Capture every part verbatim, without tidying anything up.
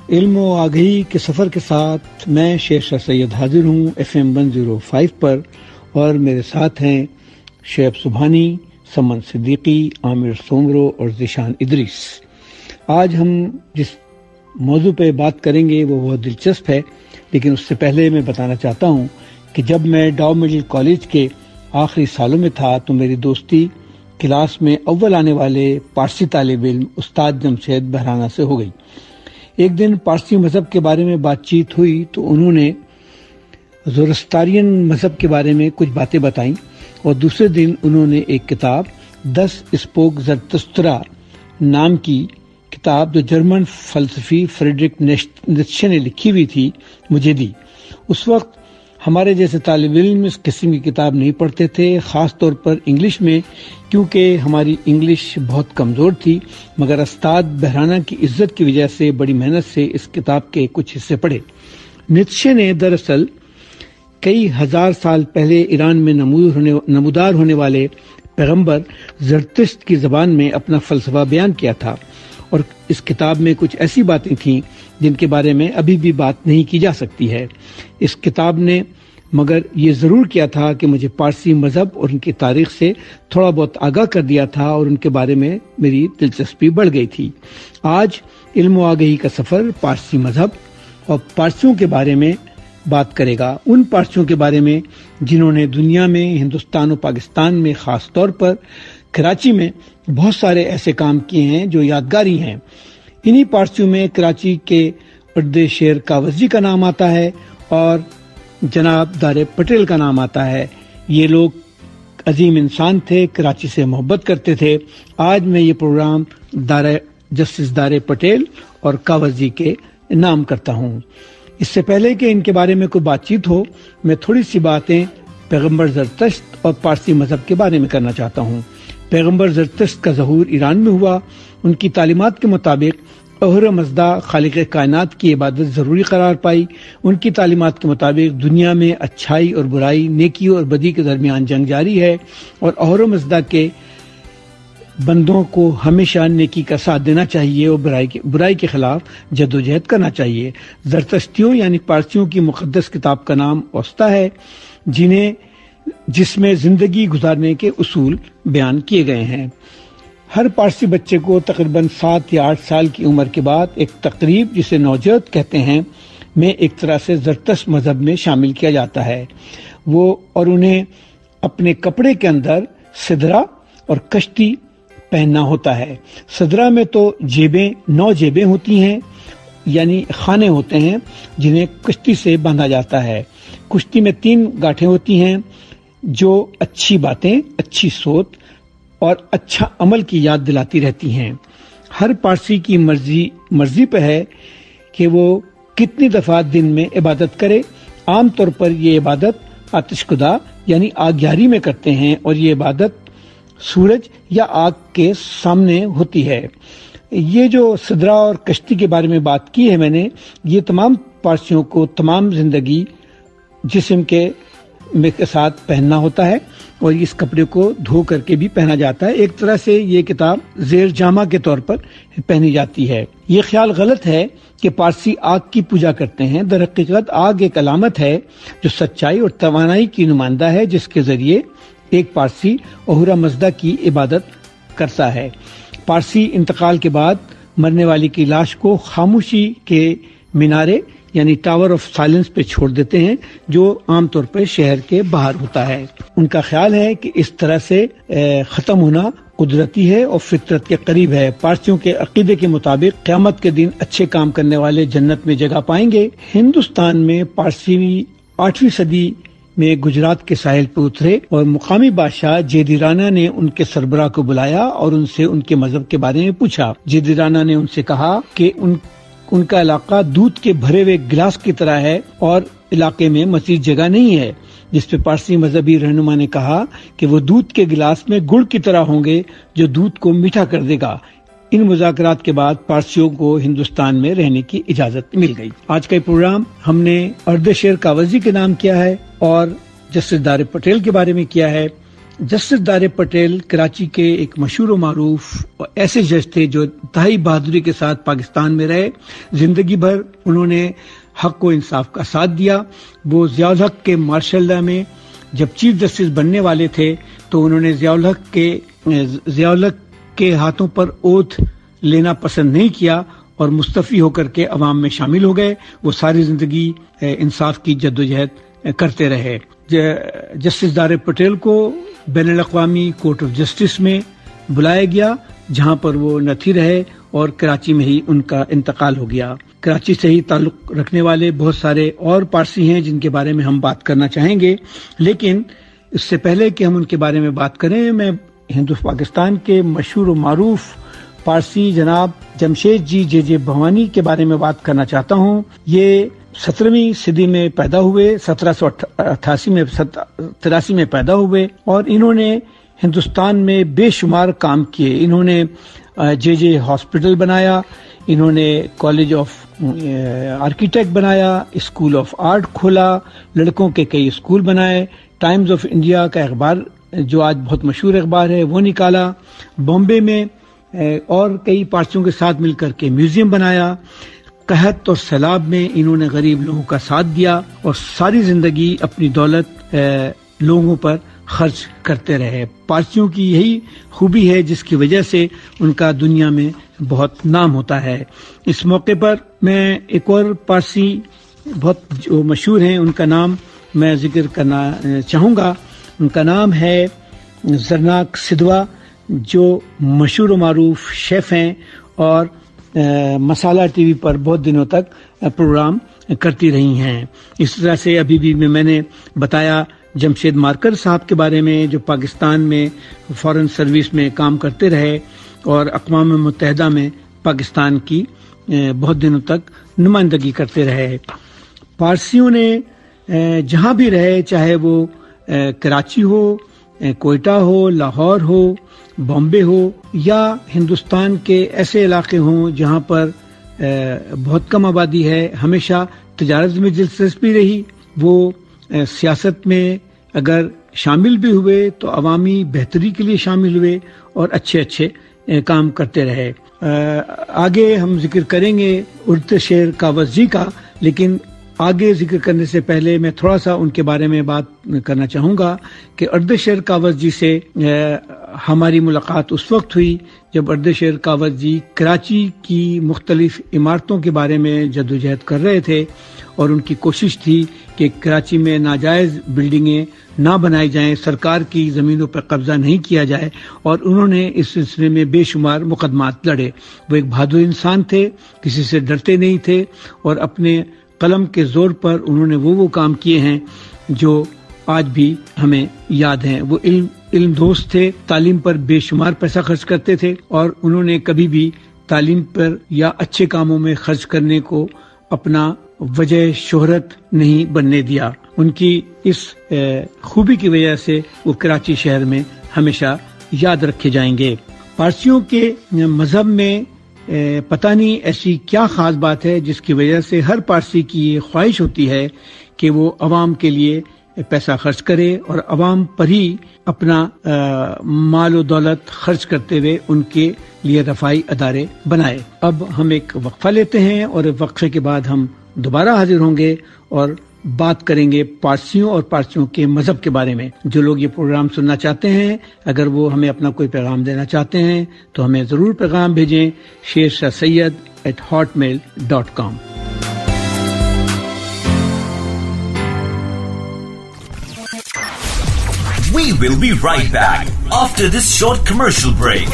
علم و آگہی کے سفر کے ساتھ میں شیر شاہ سید حاضر ہوں F M one zero five پر، اور میرے ساتھ ہیں شعیب سبحانی، سمن صدیقی، عامر سومرو اور ذیشان ادریس۔ آج ہم جس موضوع پہ بات کریں گے وہ بہت دلچسپ ہے، لیکن اس سے پہلے میں بتانا چاہتا ہوں کہ جب میں ڈاؤ مڈل کالج کے آخری سالوں میں تھا تو میری دوستی کلاس میں اول آنے والے پارسی طالب علم استاد جمشید بہرانہ سے ہو گئی۔ ایک دن پارسی مذہب کے بارے میں بات چیت ہوئی تو انہوں نے زورستارین مذہب کے بارے میں کچھ باتیں بتائیں، اور دوسرے دن انہوں نے ایک کتاب دس اسپوک زرتشترا نام کی کتاب جو جرمن فلسفی فریڈرک نیتشے نے لکھی ہوئی تھی مجھے دی۔ اس وقت ہمارے جیسے طالب علم اس قسم کی کتاب نہیں پڑھتے تھے، خاص طور پر انگلش میں، کیونکہ ہماری انگلش بہت کمزور تھی، مگر استاد بہرانہ کی عزت کی وجہ سے بڑی محنت سے اس کتاب کے کچھ حصے پڑھے۔ نیتشے نے دراصل کئی ہزار سال پہلے ایران میں نمودار ہونے والے پیغمبر زرتشت کی زبان میں اپنا فلسفہ بیان کیا تھا، اور اس کتاب میں کچھ ایسی باتیں تھیں جن کے بارے میں ابھی بھی بات نہیں کی جا سکتی ہے۔ اس کتاب نے مگر یہ ضرور کیا تھا کہ مجھے پارسی مذہب اور ان کی تاریخ سے تھوڑا بہت آگاہ کر دیا تھا، اور ان کے بارے میں میری دلچسپی بڑھ گئی تھی۔ آج علم و آگہی کا سفر پارسی مذہب اور پارسیوں کے بارے میں بات کرے گا، ان پارسیوں کے بارے میں جنہوں نے دنیا میں، ہندوستان و پاکستان میں، خاص طور پر کراچی میں بہت سارے ایسے کام کیے ہیں جو یادگاری ہیں۔ انہی پارسیوں میں کراچی کے اردے شیر کاوزی کا نام آتا ہے اور جناب دارے پٹیل کا نام آتا ہے۔ یہ لوگ عظیم انسان تھے، کراچی سے محبت کرتے تھے۔ آج میں یہ پروگرام دارے جسٹس دارے پٹیل اور کاوزی کے نام کرتا ہوں۔ اس سے پہلے کہ ان کے بارے میں کوئی بات چیت ہو، میں تھوڑی سی باتیں پیغمبر زرتشت اور پارسی مذہب کے بارے میں کرنا چاہتا ہوں۔ پیغمبر زرتشت کا ظہور ایران میں ہوا۔ ان کی تعلیمات کے مطابق اہور مزدا خالق کائنات کی عبادت ضروری قرار پائی۔ ان کی تعلیمات کے مطابق دنیا میں اچھائی اور برائی، نیکی اور بدی کے درمیان جنگ جاری ہے، اور اہور مزدا کے بندوں کو ہمیشہ نیکی کا ساتھ دینا چاہیے اور برائی کے برائی کے خلاف جدوجہد کرنا چاہیے۔ زرتشتیوں یعنی پارسیوں کی مقدس کتاب کا نام اوستا ہے، جنہیں جس میں زندگی گزارنے کے اصول بیان کیے گئے ہیں۔ ہر پارسی بچے کو تقریباً سات یا آٹھ سال کی عمر کے بعد ایک تقریب جسے نوجت کہتے ہیں میں ایک طرح سے زرتشت مذہب میں شامل کیا جاتا ہے۔ وہ اور انہیں اپنے کپڑے کے اندر سدرا اور کشتی پہننا ہوتا ہے۔ سدرا میں تو جیبیں نو جیبیں ہوتی ہیں، یعنی خانے ہوتے ہیں جنہیں کشتی سے باندھا جاتا ہے۔ کشتی میں تین گاٹھیں ہوتی ہیں جو اچھی باتیں، اچھی سوچ اور اچھا عمل کی یاد دلاتی رہتی ہیں۔ ہر پارسی کی مرضی مرضی پہ ہے کہ وہ کتنی دفعہ دن میں عبادت کرے۔ عام طور پر یہ عبادت آتش کدا یعنی آگیاری میں کرتے ہیں، اور یہ عبادت سورج یا آگ کے سامنے ہوتی ہے۔ یہ جو سدرا اور کشتی کے بارے میں بات کی ہے میں نے، یہ تمام پارسیوں کو تمام زندگی جسم کے کے ساتھ پہننا ہوتا ہے، اور اس کپڑے کو دھو کر کے بھی پہنا جاتا ہے۔ ایک طرح سے یہ کتاب زیر جامہ کے طور پر پہنی جاتی ہے۔ یہ خیال غلط ہے کہ پارسی آگ کی پوجا کرتے ہیں۔ در حقیقت آگ ایک علامت ہے جو سچائی اور توانائی کی نمائندہ ہے، جس کے ذریعے ایک پارسی اہورا مزدا کی عبادت کرتا ہے۔ پارسی انتقال کے بعد مرنے والی کی لاش کو خاموشی کے مینارے یعنی ٹاور آف سائلنس پہ چھوڑ دیتے ہیں، جو عام طور پر شہر کے باہر ہوتا ہے۔ ان کا خیال ہے کہ اس طرح سے ختم ہونا قدرتی ہے اور فطرت کے قریب ہے۔ پارسیوں کے عقیدے کے مطابق قیامت کے دن اچھے کام کرنے والے جنت میں جگہ پائیں گے۔ ہندوستان میں پارسی آٹھویں صدی میں گجرات کے ساحل پر اترے، اور مقامی بادشاہ جیدی رانا نے ان کے سربراہ کو بلایا اور ان سے ان کے مذہب کے بارے میں پوچھا۔ جیدی رانا نے ان سے کہا کہ ان ان کا علاقہ دودھ کے بھرے ہوئے گلاس کی طرح ہے، اور علاقے میں مزید جگہ نہیں ہے، جس پہ پارسی مذہبی رہنما نے کہا کہ وہ دودھ کے گلاس میں گڑ کی طرح ہوں گے جو دودھ کو میٹھا کر دے گا۔ ان مذاکرات کے بعد پارسیوں کو ہندوستان میں رہنے کی اجازت مل گئی۔ آج کا پروگرام ہم نے اردے شیر کاوزی کے نام کیا ہے، اور جسٹس دارے پٹیل کے بارے میں کیا ہے۔ जस्टिस दारे पटेल कराची के एक मशहूर मारूफ ऐसे जज थे जो इंतहाई बहादुरी के साथ पाकिस्तान में रहे। जिंदगी भर उन्होंने हक व इंसाफ का साथ दिया। वो ज़ियाउल हक के मार्शल लॉ में जब चीफ जस्टिस बनने वाले थे तो उन्होंने ज़ियाउल हक के ज़ियाउल हक के हाथों पर ओथ लेना पसंद नहीं किया और मुस्तफ़ी होकर के अवाम में शामिल हो गए। वो सारी जिंदगी इंसाफ की जद्दोजहद करते रहे। जस्टिस दारे पटेल को बैनुल अक़वामी कोर्ट ऑफ जस्टिस में बुलाया गया, जहां पर वो नथी रहे और कराची में ही उनका इंतकाल हो गया। कराची से ही ताल्लुक रखने वाले बहुत सारे और पारसी हैं जिनके बारे में हम बात करना चाहेंगे, लेकिन इससे पहले कि हम उनके बारे में बात करें, मैं हिंदू पाकिस्तान के मशहूर मारूफ पारसी जनाब जमशेद जी जे जे भवानी के बारे में बात करना चाहता हूँ। ये सत्रहवीं सदी में पैदा हुए, सत्रह सौ अट्ठासी में तिरासी में पैदा हुए और इन्होंने हिंदुस्तान में बेशुमार काम किए। इन्होंने जे जे हॉस्पिटल बनाया, इन्होंने कॉलेज ऑफ आर्किटेक्ट बनाया, स्कूल ऑफ आर्ट खोला, लड़कों के कई स्कूल बनाए, टाइम्स ऑफ इंडिया का अखबार जो आज बहुत मशहूर अखबार है वो निकाला, बॉम्बे में और कई पार्टियों के साथ मिलकर के म्यूजियम बनाया। कहत और सैलाब में इन्होंने गरीब लोगों का साथ दिया और सारी जिंदगी अपनी दौलत लोगों पर खर्च करते रहे। पारसियों की यही खूबी है जिसकी वजह से उनका दुनिया में बहुत नाम होता है। इस मौके पर मैं एक और पारसी बहुत जो मशहूर हैं उनका नाम मैं जिक्र करना चाहूँगा। उनका नाम है जरनाक सिद्धवा, जो मशहूर मारूफ शेफ हैं और आ, मसाला टीवी पर बहुत दिनों तक प्रोग्राम करती रही हैं। इस तरह से अभी भी मैं मैंने बताया जमशेद मार्कर साहब के बारे में, जो पाकिस्तान में फॉरेन सर्विस में काम करते रहे और अक़वाम मुत्तहिदा में पाकिस्तान की बहुत दिनों तक नुमाइंदगी करते रहे। पारसियों ने जहाँ भी रहे, चाहे वो कराची हो, कोयटा हो, लाहौर हो, बॉम्बे हो या हिंदुस्तान के ऐसे इलाके हों जहाँ पर बहुत कम आबादी है, हमेशा तिजारत में दिलचस्पी रही। वो सियासत में अगर शामिल भी हुए तो अवामी बेहतरी के लिए शामिल हुए और अच्छे अच्छे काम करते रहे। आगे हम जिक्र करेंगे उड़ते शेर कावस जी का, लेकिन आगे जिक्र करने से पहले मैं थोड़ा सा उनके बारे में बात करना चाहूँगा कि अर्देशेर कावस जी से हमारी मुलाकात उस वक्त हुई जब अर्देशेर कावस जी कराची की मुख्तलिफ इमारतों के बारे में जद्दोजहद कर रहे थे और उनकी कोशिश थी कि कराची में नाजायज़ बिल्डिंगें ना बनाई जाएं, सरकार की ज़मीनों पर कब्जा नहीं किया जाए, और उन्होंने इस सिलसिले में बेशुमार मुकदमात लड़े। वो एक बहादुर इंसान थे, किसी से डरते नहीं थे और अपने कलम के जोर पर उन्होंने वो वो काम किए हैं जो आज भी हमें याद हैं। वो इल्म इल्म दोस्त थे, तालीम पर बेशुमार पैसा खर्च करते थे और उन्होंने कभी भी तालीम पर या अच्छे कामों में खर्च करने को अपना वजह शोहरत नहीं बनने दिया। उनकी इस खूबी की वजह से वो कराची शहर में हमेशा याद रखे जाएंगे। पारसियों के मजहब में पता नहीं ऐसी क्या खास बात है जिसकी वजह से हर पारसी की ये ख्वाहिश होती है कि वो अवाम के लिए पैसा खर्च करे और अवाम पर ही अपना आ, माल और दौलत खर्च करते हुए उनके लिए रफाई अदारे बनाए। अब हम एक वक्फा लेते हैं और वक्फे के बाद हम दोबारा हाजिर होंगे और बात करेंगे पारसियों और पारसियों के मजहब के बारे में। जो लोग ये प्रोग्राम सुनना चाहते हैं, अगर वो हमें अपना कोई पैगाम देना चाहते हैं तो हमें जरूर पैगाम भेजें Sher Shah Syed at hotmail dot com. We will be right back after this short commercial break.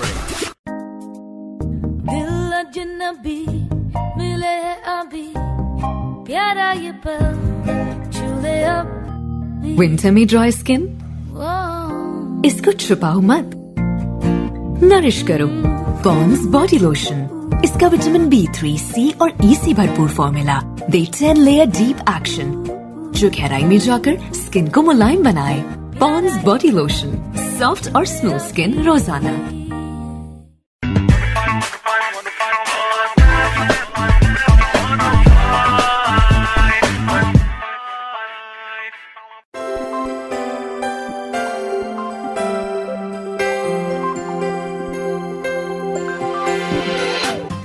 दिल अजनबी मिले अभी प्यारा ये पल छूले अब। विंटर में ड्राई स्किन, इसको छुपाओ मत, नरिश करो पॉन्ड्स बॉडी लोशन। इसका विटामिन बी थ्री, सी और ई से भरपूर फॉर्मूला दे टेन लेयर डीप एक्शन जो गहराई में जाकर स्किन को मुलायम बनाए। पॉन्ड्स बॉडी लोशन, सॉफ्ट और स्मूथ स्किन रोजाना।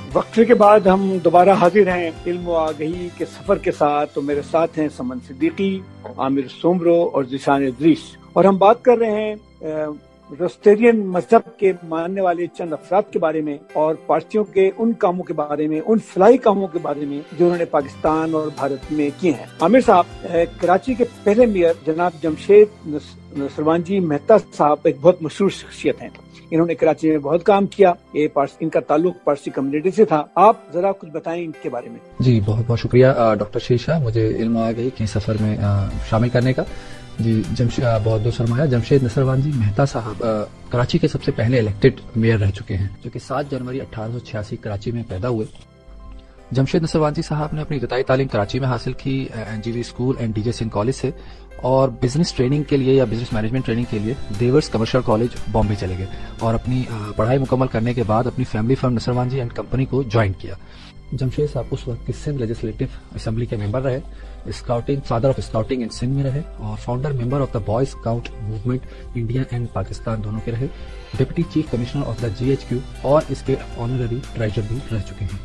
وقفے کے بعد ہم دوبارہ حاضر ہیں علم و آگہی کے سفر کے ساتھ. تو میرے ساتھ ہیں سمن صدیقی, عامر سومرو اور ذیشان ادریس, اور ہم بات کر رہے ہیں روسٹیرین مذہب کے ماننے والے چند افراد کے بارے میں اور پارسیوں کے ان کاموں کے بارے میں, ان فلاحی کاموں کے بارے میں جو انہوں نے پاکستان اور بھارت میں کیے ہیں. عامر صاحب, کراچی کے پہلے میئر جناب جمشید نصروان جی مہتا صاحب ایک بہت مشہور شخصیت ہیں. انہوں نے کراچی میں بہت کام کیا, یہ ان کا تعلق پارسی کمیونٹی سے تھا. آپ ذرا کچھ بتائیں ان کے بارے میں. جی بہت بہت شکریہ ڈاکٹر شیشا, مجھے علم آ گئی کہ سفر میں شامل کرنے کا. جی جمشید بہت بہت سرمایہ. جمشید نصروان جی مہتا صاحب کراچی کے سب سے پہلے الیکٹڈ میئر رہ چکے ہیں, جو کہ سات جنوری اٹھارہ سو چھیاسی کراچی میں پیدا ہوئے. جمشید نصروان جی صاحب نے اپنی ابتدائی تعلیم کراچی میں حاصل کی, N G V school and D J Singh college سے, اور بزنس ٹریننگ کے لیے یا بزنس مینجمنٹ ٹریننگ کے لیے دیورس کمرشل کالج بامبے چلے گئے, اور اپنی پڑھائی مکمل کرنے کے بعد اپنی family firm Nusserwanji and company کو جوائن کیا. جمشید صاحب اس وقت کی سندھ لیجسلیٹو اسمبلی کے ممبر رہے, scouting father of scouting in Sindh میں رہے, اور founder member of the boy scout movement India and Pakistan دونوں کے رہے, deputy chief commissioner of the G H Q, اور اس کے آنرری ٹریجر بھی رہ چکے ہیں.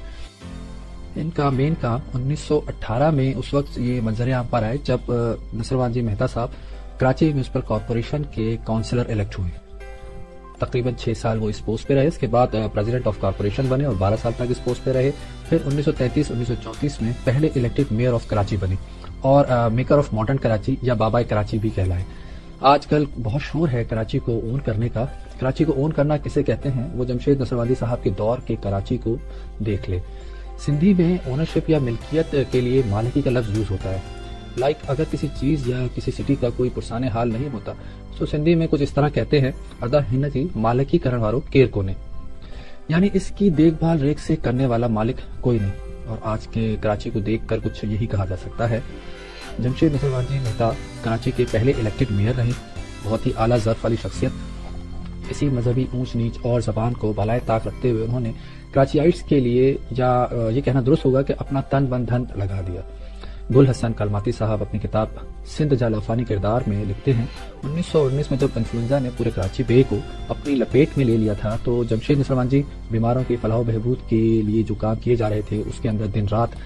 ان کا مین کام انیس سو اٹھارہ میں اس وقت یہ منظر عام پر آئے جب نصروان جی مہتا صاحب کراچی میونسپل کارپوریشن کے کونسلر الیکٹ ہوئے. تقریباً چھ سال وہ اس پوسٹ پہ رہے, اس کے بعد پریزیڈنٹ آف کارپوریشن بنے اور بارہ سال تک اس پوسٹ پہ رہے. پھر انیس سو تینتیس انیس سو چونتیس میں پہلے الیکٹڈ میئر آف کراچی بنے, اور میکر آف ماڈرن کراچی یا بابا کراچی بھی کہلائے. آج کل بہت شور ہے کراچی کو اون کرنے کا. کراچی کو اون کرنا کسے کہتے ہیں, وہ جمشید نصروان جی صاحب کے دور کے کراچی کو دیکھ لے. سندھی میں اونرشپ یا ملکیت کے لیے مالکی کا لفظ یوز ہوتا ہے. لائک like, اگر کسی چیز یا کسی سٹی کا کوئی پرسان حال نہیں ہوتا تو سندھی میں کچھ اس طرح کہتے ہیں, ادا ہن جی مالکی کرن وارو کیر کونے, یعنی اس کی دیکھ بھال ریک سے کرنے والا مالک کوئی نہیں. اور آج کے کراچی کو دیکھ کر کچھ یہی کہا جا سکتا ہے. جمشید نصروان جی مہتا کراچی کے پہلے الیکٹڈ میئر رہے, بہت ہی اعلیٰ ظرف والی شخصیت. اسی مذہبی اونچ نیچ اور زبان کو بالائے طاق رکھتے ہوئے انہوں نے کراچیائٹس کے لیے, یا یہ کہنا درست ہوگا کہ اپنا تن من دھن لگا دیا. گل حسن کلماتی صاحب اپنی کتاب سندھ جا لافانی کردار میں لکھتے ہیں, انیس سو انیس میں جب انفلوئنزا نے پورے کراچی بے کو اپنی لپیٹ میں لے لیا تھا تو جمشید نصروان جی بیماروں کی فلاح و بہبود کے لیے جو کام کیے جا رہے تھے اس کے اندر دن رات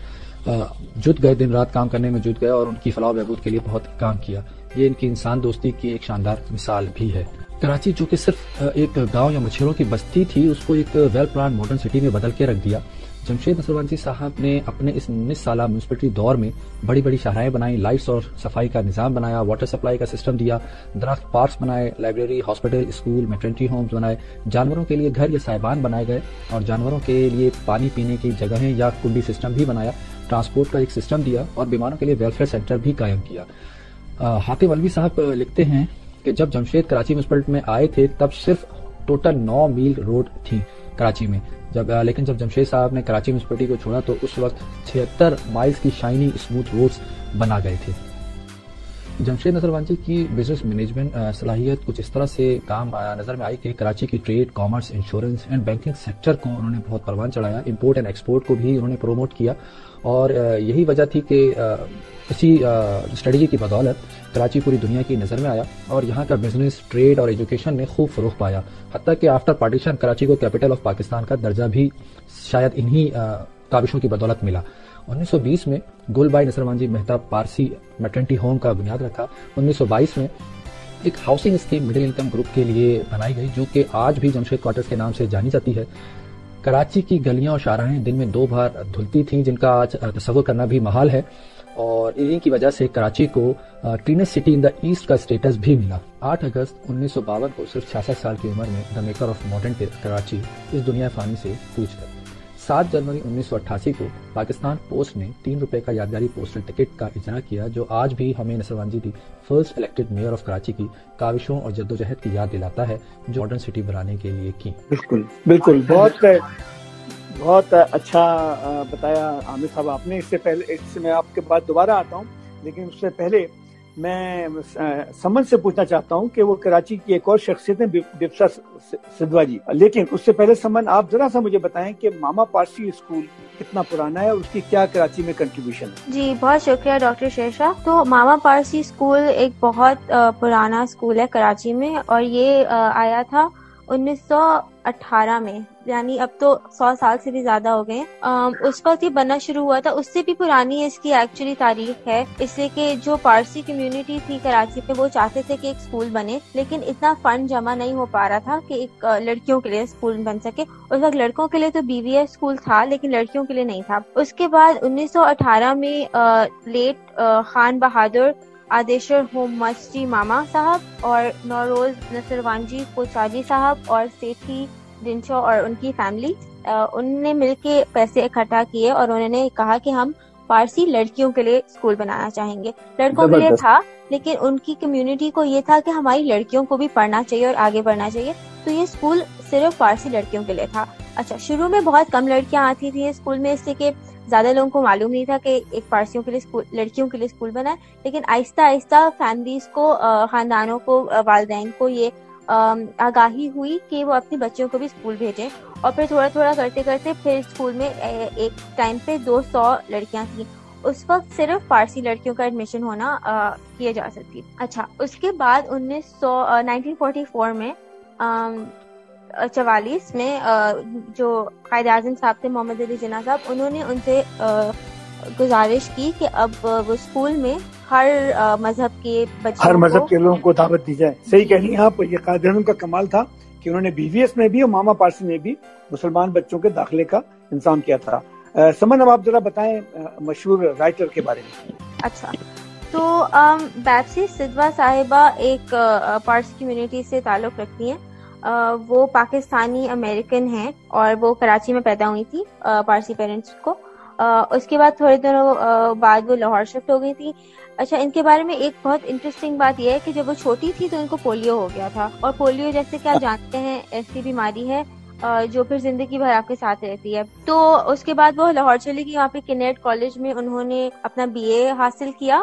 جت گئے, دن رات کام کرنے میں جت گئے, اور ان کی فلاح و بہبود کے لیے بہت کام کیا. یہ ان کی انسان دوستی کی ایک شاندار مثال بھی ہے. کراچی جو کہ صرف ایک گاؤں یا مچھروں کی بستی تھی, اس کو ایک ویل پلان ماڈرن سٹی میں بدل کے رکھ دیا. جمشید نصروان جی صاحب نے اپنے اس انیس سالہ میونسپلٹی دور میں بڑی بڑی شاہراہیں بنائیں, لائٹس اور صفائی کا نظام بنایا, واٹر سپلائی کا سسٹم دیا, درخت پارکس بنائے, library, hospital, school, maternity homes بنائے, جانوروں کے لیے گھر یا سائبان بنائے گئے, اور جانوروں کے لیے پانی پینے کی جگہیں یا کنڈی سسٹم بھی بنایا, ٹرانسپورٹ کا ایک سسٹم دیا, اور بیماروں کے لیے ویلفیئر سینٹر بھی قائم کیا. حاتم علوی صاحب لکھتے ہیں کہ جب جمشید کراچی میونسپلٹی میں آئے تھے تب صرف ٹوٹل نو میل روڈ تھی کراچی میں, جب لیکن جب جمشید صاحب نے کراچی میونسپلٹی کو چھوڑا تو اس وقت چھہتر مائلز کی شائنی اسموتھ روڈز بنا گئے تھے. جمشید نصروان جی کی بزنس مینجمنٹ صلاحیت کچھ اس طرح سے کام نظر میں آئی کہ کراچی کی trade, commerce, insurance and banking sector کو انہوں نے بہت پروان چڑھایا. امپورٹ اینڈ ایکسپورٹ کو بھی انہوں نے پروموٹ کیا, اور یہی وجہ تھی کہ اسی اسٹریٹجی کی بدولت کراچی پوری دنیا کی نظر میں آیا, اور یہاں کا بزنس, ٹریڈ اور ایجوکیشن نے خوب فروغ پایا. حتیٰ کہ آفٹر پارٹیشن کراچی کو کیپٹل آف پاکستان کا درجہ بھی شاید انہی کاوشوں کی بدولت ملا. انیس سو بیس میں Gul Bai Nusserwanji Mehta Parsi maternity home کا بنیاد رکھا. انیس سو بائیس میں ایک housing scheme middle income group کے لیے بنائی گئی, جو کہ آج بھی جمشید کوارٹرز کے نام سے جانی جاتی ہے. کراچی کی گلیاں اور شاہراہیں دن میں دو بار دھلتی تھیں, جن کا آج تصور کرنا بھی محال ہے, اور انہیں کی وجہ سے کراچی کو cleanest city in the east کا اسٹیٹس بھی ملا. آٹھ اگست انیس سو باون کو صرف چھیاسٹھ سال کی عمر میں the maker of modern Karachi اس دنیا فانی سے کوچ کر. سات جنوری انیس سو اٹھاسی کو پاکستان پوسٹ نے تین روپے کا یادگاری پوسٹل ٹکٹ کا اجرا کیا, جو آج بھی ہمیں Nusserwanji the first elected mayor of Karachi کی کاوشوں اور جدوجہد کی یاد دلاتا ہے جو ماڈرن سٹی بنانے کے لیے کی. بالکل بالکل بہت بہت اچھا بتایا عامر صاحب آپ نے. اس سے پہلے اس سے میں آپ کے بعد دوبارہ آتا ہوں, لیکن اس سے پہلے میں سمن سے پوچھنا چاہتا ہوں کہ وہ کراچی کی ایک اور شخصیت ہے بپسا سدھوا جی, لیکن اس سے پہلے سمن آپ ذرا سا مجھے بتائیں کہ ماما پارسی اسکول کتنا پرانا ہے اور اس کی کیا کراچی میں کنٹریبیوشن ہے. جی بہت شکریہ ڈاکٹر شیشا. تو ماما پارسی اسکول ایک بہت پرانا اسکول ہے کراچی میں, اور یہ آیا تھا انیس سو اٹھارہ میں، یعنی اب تو سو سال سے بھی زیادہ ہو گئے، اس وقت یہ بننا شروع ہوا تھا. اس سے بھی پرانی اس کی ایکچولی تاریخ ہے، اس لیے کہ جو پارسی کمیونٹی تھی کراچی میں وہ چاہتے تھے کہ ایک اسکول بنے، لیکن اتنا فنڈ جمع نہیں ہو پا رہا تھا کہ ایک لڑکیوں کے لیے اسکول بن سکے. اس وقت لڑکوں کے لیے تو بی وی ایس اسکول تھا لیکن لڑکیوں کے لیے نہیں تھا. اس کے بعد انیس سو اٹھارہ میں لیٹ خان بہادر آدیشر ہوم مسجی ماما صاحب اور نوروز نصروانجی کوچالی صاحب اور سیٹھی ڈنچو اور ان کی فیملی ان نے مل کے پیسے اکٹھا کیے اور انہوں نے کہا کہ ہم پارسی لڑکیوں کے لیے اسکول بنانا چاہیں گے. لڑکوں کے لیے تھا لیکن ان کی کمیونٹی کو یہ تھا کہ ہماری لڑکیوں کو بھی پڑھنا چاہیے اور آگے بڑھنا چاہیے، تو یہ اسکول صرف پارسی لڑکیوں کے لیے تھا. اچھا، شروع میں بہت کم لڑکیاں آتی تھیں اسکول میں، اس سے کہ زیادہ لوگوں کو معلوم نہیں تھا کہ ایک پارسیوں کے لیے لڑکیوں کے لیے اسکول بنا ہے. لیکن آہستہ آہستہ فیملیز کو، خاندانوں کو، والدین کو یہ آگاہی ہوئی کہ وہ اپنی بچیوں کو بھی اسکول بھیجیں، اور پھر تھوڑا تھوڑا کرتے کرتے پھر اسکول میں ایک ٹائم پہ دو سو لڑکیاں تھیں. اس وقت صرف پارسی لڑکیوں کا ایڈمیشن ہونا کیا جا سکتی. اچھا، اس کے بعد انیس سو نائنٹین فورٹی فور میں چوالیس میں جو قائد اعظم صاحب تھے محمد علی جناح صاحب، انہوں نے ان سے گزارش کی کہ اب وہ اسکول میں ہر مذہب کے بچوں ہر مذہب کے لوگوں کو دعوت دی جائے. صحیح کہہ رہی ہیں آپ. یہ قائد اعظم کا کمال تھا کہ انہوں نے بی وی ایس میں بھی اور ماما پارسی میں بھی مسلمان بچوں کے داخلے کا انتظام کیا تھا. سمن، اب آپ ذرا بتائیں مشہور رائٹر کے بارے میں. اچھا، تو بیپسی سدوا صاحبہ ایک پارسی کمیونٹی سے تعلق رکھتی ہیں. وہ پاکستانی امریکن ہیں اور وہ کراچی میں پیدا ہوئی تھی پارسی پیرنٹس کو. اس کے بعد تھوڑے دنوں بعد وہ لاہور شفٹ ہو گئی تھی. اچھا، ان کے بارے میں ایک بہت انٹرسٹنگ بات یہ ہے کہ جب وہ چھوٹی تھی تو ان کو پولیو ہو گیا تھا، اور پولیو جیسے کہ آپ جانتے ہیں ایسی بیماری ہے جو پھر زندگی بھر آپ کے ساتھ رہتی ہے. تو اس کے بعد وہ لاہور چلی گئی. وہاں پہ کنیٹ کالج میں انہوں نے اپنا بی اے حاصل کیا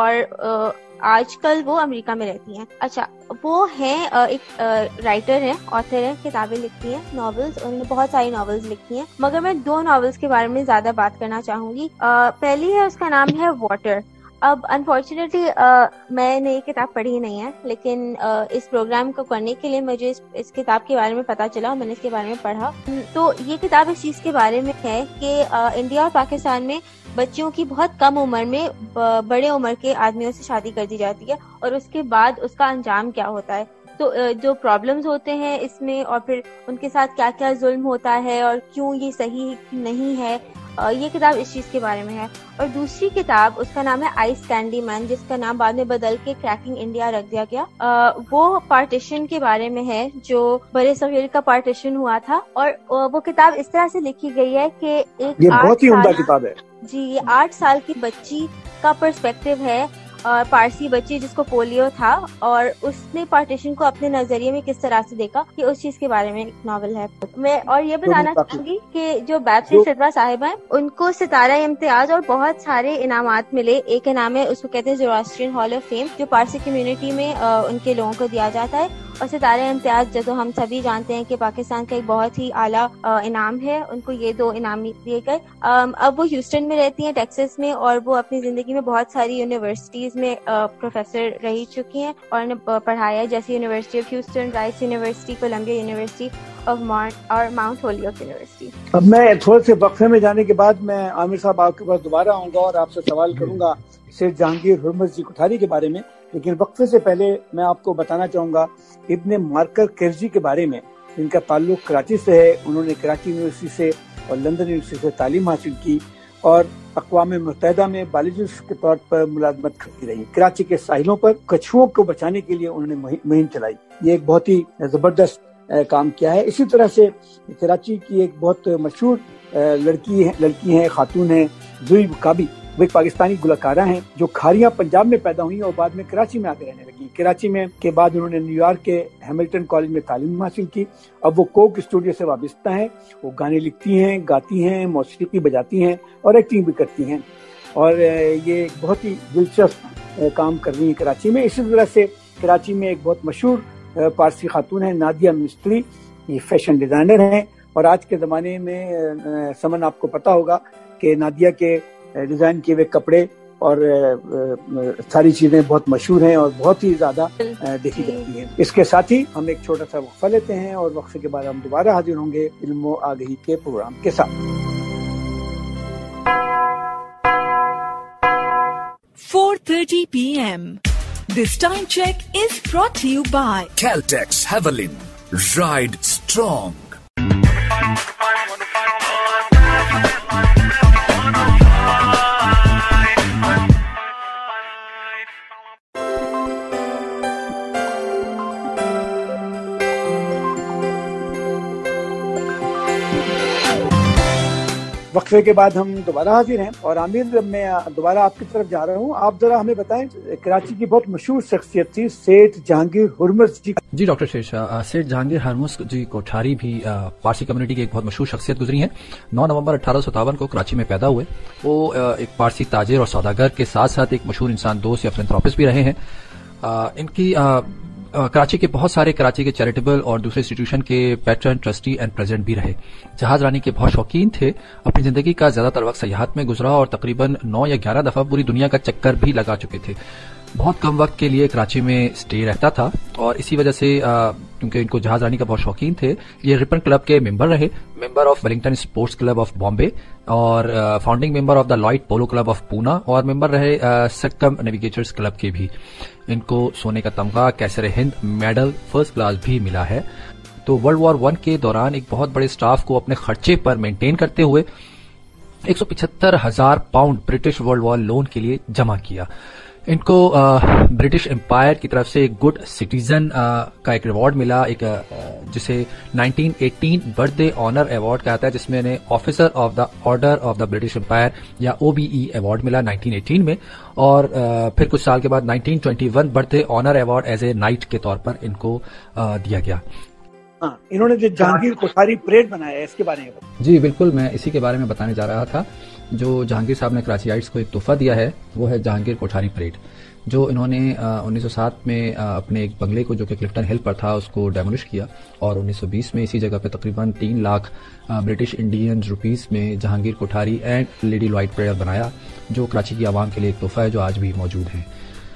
اور آج کل وہ امریکہ میں رہتی ہیں. اچھا، وہ ہیں ایک رائٹر ہیں، آتھر ہیں، کتابیں لکھتی ہیں، ناولز، انہوں نے بہت ساری ناولز لکھی ہیں، مگر میں دو ناولز کے بارے میں زیادہ بات کرنا چاہوں گی. پہلی ہے، اس کا نام ہے واٹر. اب انفارچونیٹلی میں نے یہ کتاب پڑھی نہیں ہے، لیکن اس پروگرام کو کرنے کے لیے مجھے اس کتاب کے بارے میں پتا چلا اور میں نے اس کے بارے میں پڑھا. تو یہ کتاب اس چیز کے بارے میں ہے کہ انڈیا اور پاکستان میں بچیوں کی بہت کم عمر میں بڑے عمر کے آدمیوں سے شادی کر دی جاتی ہے، اور اس کے بعد اس کا انجام کیا ہوتا ہے، تو جو پرابلمز ہوتے ہیں اس میں، اور پھر ان کے ساتھ کیا کیا ظلم ہوتا ہے اور کیوں یہ صحیح نہیں ہے، یہ کتاب اس چیز کے بارے میں ہے. اور دوسری کتاب، اس کا نام ہے آئس کینڈی مین، جس کا نام بعد میں بدل کے کریکنگ انڈیا رکھ دیا گیا. وہ پارٹیشن کے بارے میں ہے جو برے صغیر کا پارٹیشن ہوا تھا، اور وہ کتاب اس طرح سے لکھی گئی ہے کہ ایک یہ بہت ہی عمدہ کتاب ہے. جی، یہ آٹھ سال کی بچی کا پرسپیکٹو ہے، پارسی بچی جس کو پولیو تھا، اور اس نے پارٹیشن کو اپنے نظریے میں کس طرح سے دیکھا، یہ اس چیز کے بارے میں ایک ناول ہے. میں اور یہ بتانا چاہوں گی کہ جو بیپسی سدوا صاحبہ ہیں ان کو ستارہ امتیاز اور بہت سارے انعامات ملے. ایک انعام ہے، اس کو کہتے ہیں زوراسٹرین ہال آف فیم، جو پارسی کمیونٹی میں ان کے لوگوں کو دیا جاتا ہے. اور ستارہ امتیاز جو ہم سبھی جانتے ہیں کہ پاکستان کا ایک بہت ہی اعلیٰ انعام ہے، ان کو یہ دو انعام دیے گئے. اب وہ ہیوسٹن میں رہتی ہیں، ٹیکساس میں، اور وہ اپنی زندگی میں بہت ساری یونیورسٹیز میں پروفیسر رہی چکی ہیں اور انہیں پڑھایا ہے، جیسے university of Houston, Rice university, Columbia university of مارٹ اور ماؤنٹ ہولوک یونیورسٹی. اب میں تھوڑے سے وقفے میں جانے کے بعد میں عامر صاحب آپ کے پاس دوبارہ آؤں گا اور آپ سے سوال کروں گا سیٹھ جہانگیر حرمت جی کوٹھاری کے بارے میں، لیکن وقفے سے پہلے میں آپ کو بتانا چاہوں گا ابن مارکر کرزی کے بارے میں، جن کا تعلق کراچی سے ہے. انہوں نے کراچی یونیورسٹی سے اور لندن یونیورسٹی سے تعلیم حاصل کی اور اقوام متحدہ میں بایولوجسٹ کے طور پر ملازمت کرتی رہی. کراچی کے ساحلوں پر کچھوؤں کو بچانے کے لیے انہوں نے مہم چلائی. یہ ایک بہت ہی زبردست کام کیا ہے. اسی طرح سے کراچی کی ایک بہت مشہور لڑکی ہے لڑکی ہیں خاتون ہیں زوئی کابی. وہ ایک پاکستانی گلوکارہ ہیں جو کھاریاں پنجاب میں پیدا ہوئی اور بعد میں کراچی میں آ کے رہنے لگی. کراچی میں کے بعد انہوں نے نیو یارک کے ہیملٹن کالج میں تعلیم حاصل کی. اب وہ کوک اسٹوڈیو سے وابستہ ہیں. وہ گانے لکھتی ہیں، گاتی ہیں، موسیقی بجاتی ہیں اور ایکٹنگ بھی کرتی ہیں، اور یہ ایک بہت ہی دلچسپ کام کر رہی ہیں کراچی میں. اسی طرح سے کراچی میں ایک بہت مشہور پارسی خاتون ہیں نادیہ مستری. یہ فیشن ڈیزائنر ہیں، اور آج کے زمانے میں سمن آپ کو پتہ ہوگا کہ نادیہ کے ڈیزائن کیے ہوئے کپڑے اور ساری چیزیں بہت مشہور ہیں اور بہت ہی زیادہ دیکھی جاتی ہیں. اس کے ساتھ ہی ہم ایک چھوٹا سا وقفہ لیتے ہیں اور وقفے کے بعد ہم دوبارہ حاضر ہوں گے علم و آگہی کے پروگرام کے ساتھ. four thirty p m This time check is brought to you by Caltex Havalin. Ride strong. وقفے کے بعد ہم دوبارہ حاضر ہیں اور عامر میں دوبارہ آپ کی طرف جا رہا ہوں. آپ ذرا ہمیں بتائیں, کراچی کی بہت مشہور شخصیت تھی Seth Jehangir Hormusji. Ji doctor Shershah, Seth Jehangir Hormusji Kothari بھی پارسی کمیونٹی کی ایک بہت مشہور شخصیت گزری ہیں. نو نومبر اٹھارہ سو ستاون کو کراچی میں پیدا ہوئے. وہ ایک پارسی تاجر اور سوداگر کے ساتھ ساتھ ایک مشہور انسان دوست یا فلنتھراپسٹ بھی رہے ہیں. ان کی کراچی کے بہت سارے کراچی کے چیریٹیبل اور دوسرے انسٹیٹیوشن کے پیٹرن, ٹرسٹی اینڈ پریزیڈنٹ بھی رہے. جہاز رانی کے بہت شوقین تھے. اپنی زندگی کا زیادہ تر وقت سیاحت میں گزرا اور تقریباً نو یا گیارہ دفعہ پوری دنیا کا چکر بھی لگا چکے تھے. بہت کم وقت کے لیے کراچی میں اسٹے رہتا تھا اور اسی وجہ سے کیونکہ ان کو جہاز رانی کا بہت شوقین تھے, یہ رپن کلب کے ممبر رہے, member of Wellington sports club of Bombay اور founding member of the light polo club of Poona اور ممبر رہے سکم نیویگیٹرز کلب کے بھی. ان کو سونے کا تمغہ, کیسر ہند میڈل فرسٹ کلاس بھی ملا ہے. تو ورلڈ وار ون کے دوران ایک بہت بڑے سٹاف کو اپنے خرچے پر مینٹین کرتے ہوئے ایک سو پچہتر ہزار pound British world war loan کے لیے جمع کیا. ان کو برٹش امپائر کی طرف سے گڈ سٹیزن کا ایک ایوارڈ ملا, ایک جسے nineteen eighteen birthday honour award کہتا ہے, جس میں انہیں officer of the order of the British empire یا او بی ای ایوارڈ ملا نائنٹین ایٹین میں. اور پھر کچھ سال کے بعد nineteen twenty one birthday honour award as a knight کے طور پر ان کو دیا گیا. انہوں نے جو جہانگیر کوٹھاری پریڈ بنایا ہے اس کے بارے میں. جی بالکل, میں اسی کے بارے میں بتانے جا رہا تھا. جو جہانگیر صاحب نے کراچی آئٹس کو ایک تحفہ دیا ہے وہ ہے جہانگیر کوٹھاری پریڈ, جو انہوں نے انیس سو سات میں اپنے ایک بنگلے کو جو کہ کلفٹن ہل پر تھا اس کو ڈیمولش کیا اور انیس سو بیس میں اسی جگہ پہ تقریباً تین لاکھ برٹش انڈین روپیز میں Jehangir Kothari and lady light parade بنایا, جو کراچی کی عوام کے لیے ایک تحفہ ہے جو آج بھی موجود ہے.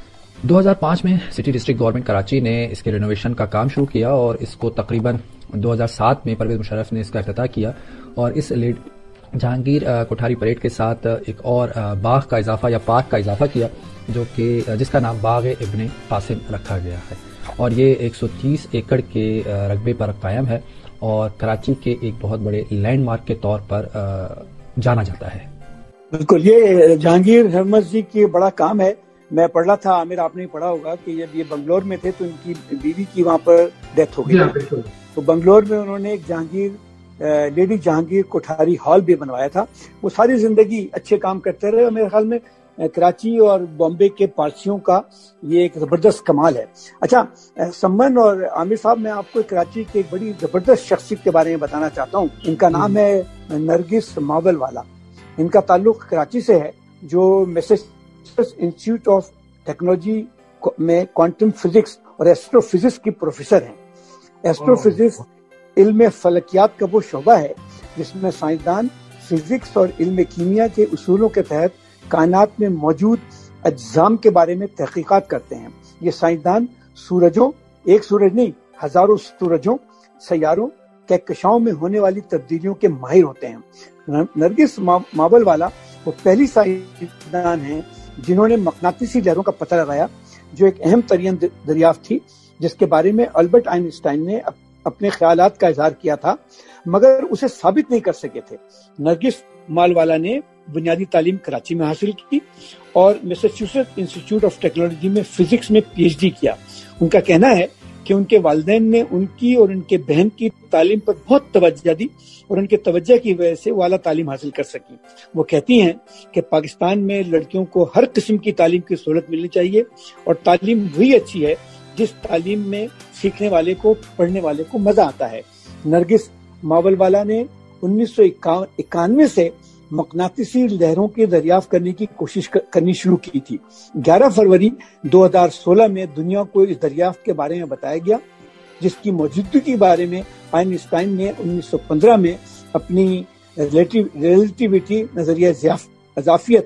دو ہزار پانچ میں سٹی ڈسٹرکٹ گورنمنٹ کراچی نے اس کے رینوویشن کا کام شروع کیا اور اس کو تقریباً دو ہزار سات میں پرویز مشرف نے اس کا افتتاح کیا اور اس جہانگیر کوٹھاری پریڈ کے ساتھ ایک اور باغ کا اضافہ یا پارک کا اضافہ کیا جو کہ جس کا نام باغ ابن قاسم رکھا گیا ہے اور یہ ایک سو تیس ایکڑ کے رقبے پر قائم ہے اور کراچی کے ایک بہت بڑے لینڈ مارک کے طور پر جانا جاتا ہے. بالکل, یہ جہانگیر ہرمز جی کی بڑا کام ہے. میں پڑھ رہا تھا, عامر آپ نے پڑھا ہوگا کہ جب یہ بنگلور میں تھے تو ان کی بیوی کی وہاں پر ڈیتھ ہو گئی, تو بنگلور میں انہوں نے ایک جہانگیر لیڈی جہانگیر کوٹھاری ہال بھی بنوایا تھا. وہ ساری زندگی اچھے کام کرتے رہے اور میرے خیال میں کراچی اور بامبے کے پارسیوں کا یہ ایک زبردست کمال ہے. اچھا سمن اور عامر صاحب, میں آپ کو کراچی کی ایک بڑی زبردست شخصیت کے بارے میں بتانا چاہتا ہوں. ان کا نام ہے نرگس ماول والا. ان کا تعلق کراچی سے ہے, جو میساچیوسٹس انسٹیٹیوٹ آف ٹیکنالوجی میں کوانٹم فزکس اور ایسٹرو فزکس کی پروفیسر ہیں. ایسٹرو فزکس علم فلکیات کا وہ شعبہ ہے جس میں سائنسدان فزکس اور علم کیمیا کے اصولوں کے تحت کائنات میں موجود اجسام کے بارے میں تحقیقات کرتے ہیں. یہ سائنسدان سورجوں, ایک سورج نہیں ہزاروں سورجوں, سیاروں, کہکشاؤں میں ہونے والی تبدیلیوں کے ماہر ہوتے ہیں. نرگس ماول والا وہ پہلی سائنسدان ہیں جنہوں نے مقناطیسی لہروں کا پتہ لگایا, جو ایک اہم ترین دریافت تھی جس کے بارے میں البرٹ آئن اسٹائن نے اپنے خیالات کا اظہار کیا تھا مگر اسے ثابت نہیں کر سکے تھے. نرگس مال والا نے بنیادی تعلیم کراچی میں حاصل کی اور میساچیوسٹس انسٹیٹیوٹ آف ٹیکنالوجی میں فزکس میں پی ایچ ڈی کیا. ان کا کہنا ہے کہ ان کے والدین نے ان کی اور ان کے بہن کی تعلیم پر بہت توجہ دی اور ان کے توجہ کی وجہ سے وہ اعلیٰ تعلیم حاصل کر سکی. وہ کہتی ہیں کہ پاکستان میں لڑکیوں کو ہر قسم کی تعلیم کی سہولت ملنی چاہیے اور تعلیم وہی اچھی ہے جس تعلیم میں سیکھنے والے کو, پڑھنے والے کو مزہ آتا ہے. نرگس ماول والا نے انیس سو اکانوے سے مقناطیسی لہروں کی دریافت کرنے کی کوشش کرنی شروع کی تھی. گیارہ فروری دو ہزار سولہ میں دنیا کو اس دریافت کے بارے میں بتایا گیا جس کی موجودگی کے بارے میں آئن اسٹائن نے انیس سو پندرہ میں اپنی ریلیٹیوٹی نظریہ اضافیت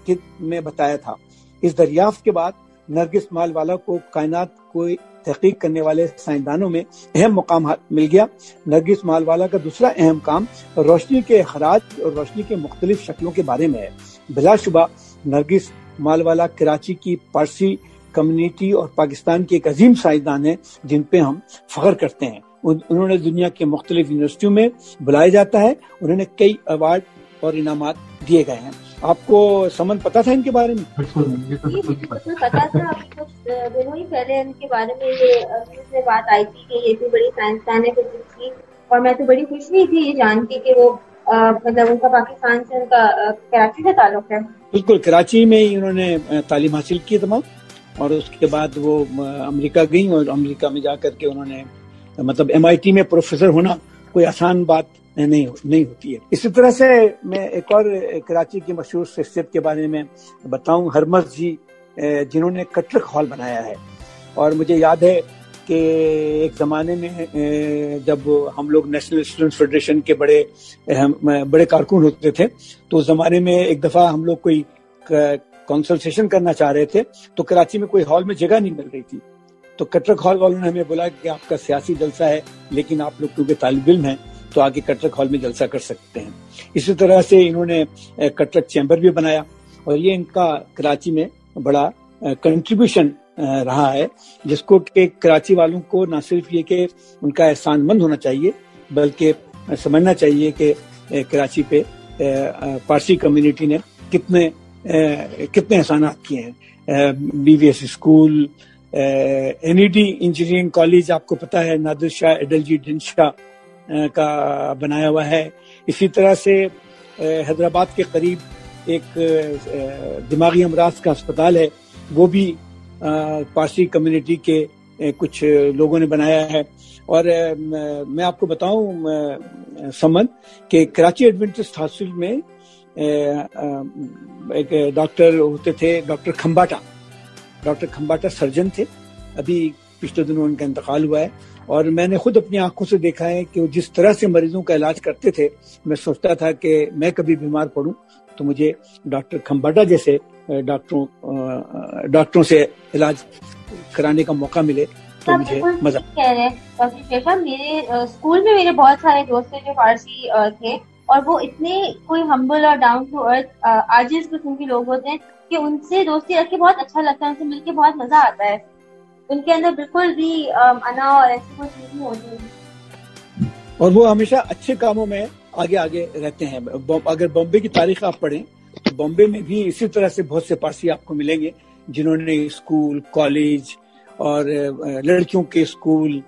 میں بتایا تھا۔ اس دریافت کے بعد نرگس مالوالا کو کائنات کو تحقیق کرنے والے سائنسدانوں میں اہم مقام مل گیا۔ نرگس مالوالا کا دوسرا اہم کام روشنی کے اخراج اور روشنی کے مختلف شکلوں کے بارے میں ہے۔ بلا شبہ نرگس مالوالا کراچی کی پارسی کمیونٹی اور پاکستان کی ایک عظیم سائنسدان ہیں جن پہ ہم فخر کرتے ہیں۔ انہوں نے دنیا کے مختلف یونیورسٹیوں میں بلایا جاتا ہے، انہوں نے کئی ایوارڈ اور انعامات دیے گئے ہیں۔ آپ کو سمن پتا تھا ان کے بارے میں؟ بالکل پتا تھا، کچھ دنوں ہی پہلے ان کے بارے میں یہ نیوز میں بات آئی تھی کہ یہ اتنی بڑی سائنسدان ہے فزکس کی، اور میں تو بڑی خوش ہوئی تھی یہ جان کے کہ وہ مطلب ان کا پاکستان سے ان کا کراچی سے تعلق ہے۔ بالکل، کراچی میں ہی انہوں نے تعلیم حاصل کی تمام، اور اس کے بعد وہ امریکہ گئیں اور امریکہ میں جا کر کے انہوں نے مطلب ایم آئی ٹی میں پروفیسر ہونا کوئی آسان بات نہیں نہیں ہوتی ہے۔ اسی طرح سے میں ایک اور کراچی کی مشہور شخصیت کے بارے میں بتاؤں، ہرمز جی، جنہوں نے کٹرک ہال بنایا ہے۔ اور مجھے یاد ہے کہ ایک زمانے میں جب ہم لوگ نیشنل اسٹوڈنٹس فیڈریشن کے بڑے بڑے کارکن ہوتے تھے تو اس زمانے میں ایک دفعہ ہم لوگ کوئی کنسلٹیشن کرنا چاہ رہے تھے تو کراچی میں کوئی ہال میں جگہ نہیں مل رہی تھی، تو کٹرک ہال والوں نے ہمیں بولا کہ آپ کا سیاسی جلسہ ہے لیکن آپ لوگ کیونکہ طالب علم ہیں تو آگے کٹرک ہال میں جلسہ کر سکتے ہیں۔ اسی طرح سے انہوں نے کٹرک چیمبر بھی بنایا، اور یہ ان کا کراچی میں بڑا کنٹریبیوشن رہا ہے، جس کو کہ کراچی والوں کو نہ صرف یہ کہ ان کا احسان مند ہونا چاہیے بلکہ سمجھنا چاہیے کہ کراچی پہ پارسی کمیونٹی نے کتنے کتنے احسانات کیے ہیں۔ B V S school, N E D engineering college آپ کو پتا ہے نادر شاہ ایڈل جی ڈنشا کا بنایا ہوا ہے۔ اسی طرح سے حیدرآباد کے قریب ایک دماغی امراض کا اسپتال ہے، وہ بھی پارسی کمیونٹی کے کچھ لوگوں نے بنایا ہے۔ اور میں آپ کو بتاؤں سمن کہ کراچی ایڈوینٹسٹ ہاسپٹل میں ایک ڈاکٹر ہوتے تھے، doctor Khambata doctor Khambata surgeon تھے، ابھی پچھلے دنوں ان کا انتقال ہوا ہے، اور میں نے خود اپنی آنکھوں سے دیکھا ہے کہ وہ جس طرح سے مریضوں کا علاج کرتے تھے، میں سوچتا تھا کہ میں کبھی بیمار پڑوں تو مجھے ڈاکٹر کھمباٹا جیسے ڈاکٹروں ڈاکٹروں سے علاج کرانے کا موقع ملے تو مجھے مزہ۔ کہہ رہے ڈاکٹر شیخا، میرے اسکول میں میرے بہت سارے دوست جو فارسی تھے، اور وہ اتنے کوئی ہمبل اور ڈاؤن ٹو ارتھ عاجز قسم کے لوگ ہوتے ہیں کہ ان سے دوستی رکھ کے بہت اچھا لگتا ہے، ان سے مل کے بہت مزہ آتا ہے۔ ان کے اندر بالکل بھی انا اور ایسی کوئی چیز نہیں ہوتی، اور وہ ہمیشہ اچھے کاموں میں آگے آگے رہتے ہیں۔ اگر بامبے کی تاریخ آپ پڑھیں تو بامبے میں بھی اسی طرح سے بہت سے پارسی آپ کو ملیں گے جنہوں نے اسکول، کالج اور لڑکیوں کے اسکول،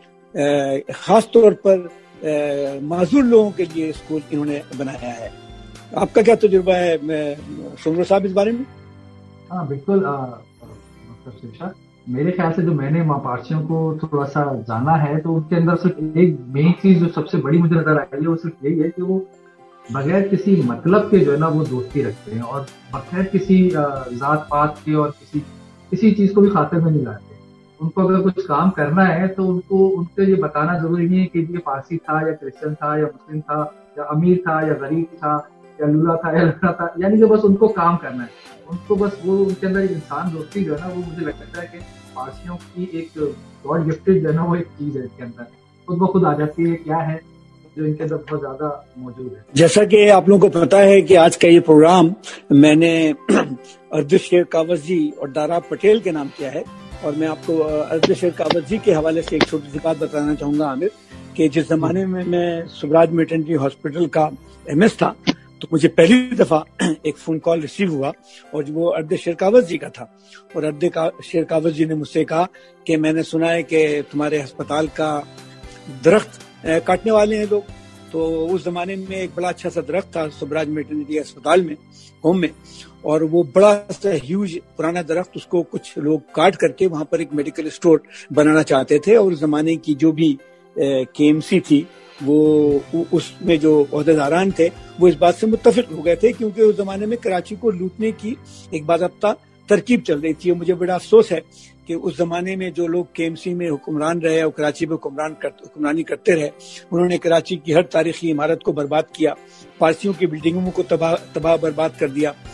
خاص طور پر معذور لوگوں کے لیے اسکول انہوں نے بنایا ہے۔ آپ کا کیا تجربہ ہے سمرو صاحب اس بارے میں؟ ہاں بالکل ڈاکٹر شیشا، میرے خیال سے جو میں نے وہاں پارسیوں کو تھوڑا سا جانا ہے تو ان کے اندر صرف ایک مین چیز جو سب سے بڑی مجھے نظر آئی ہے وہ صرف یہی ہے کہ وہ بغیر کسی مطلب کے جو ہے نا وہ دوستی رکھتے ہیں، اور بغیر کسی ذات پات کے اور کسی کسی چیز کو بھی خاطر میں نہیں لاتے۔ ان کو اگر کچھ کام کرنا ہے تو ان کو ان کو یہ بتانا ضروری نہیں ہے کہ یہ پارسی تھا یا کرسچن تھا یا مسلم تھا یا امیر تھا یا غریب تھا یا لولا تھا یا لڑا تھا، یعنی کہ بس ان کو کام کرنا ہے، ان کو بس وہ ان کے اندر انسان دوستی جو ہے نا وہ مجھے لگتا ہے کہ پارسیوں کی ایک گاڈ گفٹڈ جو ہے نا وہ ایک چیز ہے، اس کے اندر خود بخود آ جاتی ہے، کیا ہے جو ان کے اندر بہت زیادہ موجود ہے۔ جیسا کہ آپ لوگوں کو پتا ہے کہ آج کا یہ پروگرام میں نے اردو شیر کاوت جی اور دارا پٹیل کے نام کیا ہے، اور میں آپ کو اردو شیر کاوت جی کے حوالے سے ایک چھوٹی سی بات بتانا چاہوں گا عامر، کہ جس زمانے میں میں سبراج میٹرنٹی ہاسپٹل کا ایم ایس تھا تو مجھے پہلی دفعہ ایک فون کال ریسیو ہوا اور وہ ارد شیر کاوت جی کا تھا، اور ارد شیر کاوت جی نے مجھ سے کہا کہ میں نے سنا ہے کہ تمہارے ہسپتال کا درخت کاٹنے والے ہیں لوگ۔ تو اس زمانے میں ایک بڑا اچھا سا درخت تھا سبراج میٹرنٹی اسپتال میں، ہوم میں، اور وہ بڑا سا ہیوج پرانا درخت، اس کو کچھ لوگ کاٹ کر کے وہاں پر ایک میڈیکل اسٹور بنانا چاہتے تھے، اور اس زمانے کی جو بھی کے ایم سی تھی وہ اس میں جو عہدیداران تھے وہ اس بات سے متفق ہو گئے تھے، کیونکہ اس زمانے میں کراچی کو لوٹنے کی ایک باضابطہ ترکیب چل رہی تھی۔ اور مجھے بڑا افسوس ہے کہ اس زمانے میں جو لوگ کے ایم سی میں حکمران رہے اور کراچی میں حکمران حکمرانی کرتے رہے، انہوں نے کراچی کی ہر تاریخی عمارت کو برباد کیا، پارسیوں کی بلڈنگوں کو تباہ تباہ برباد کر دیا،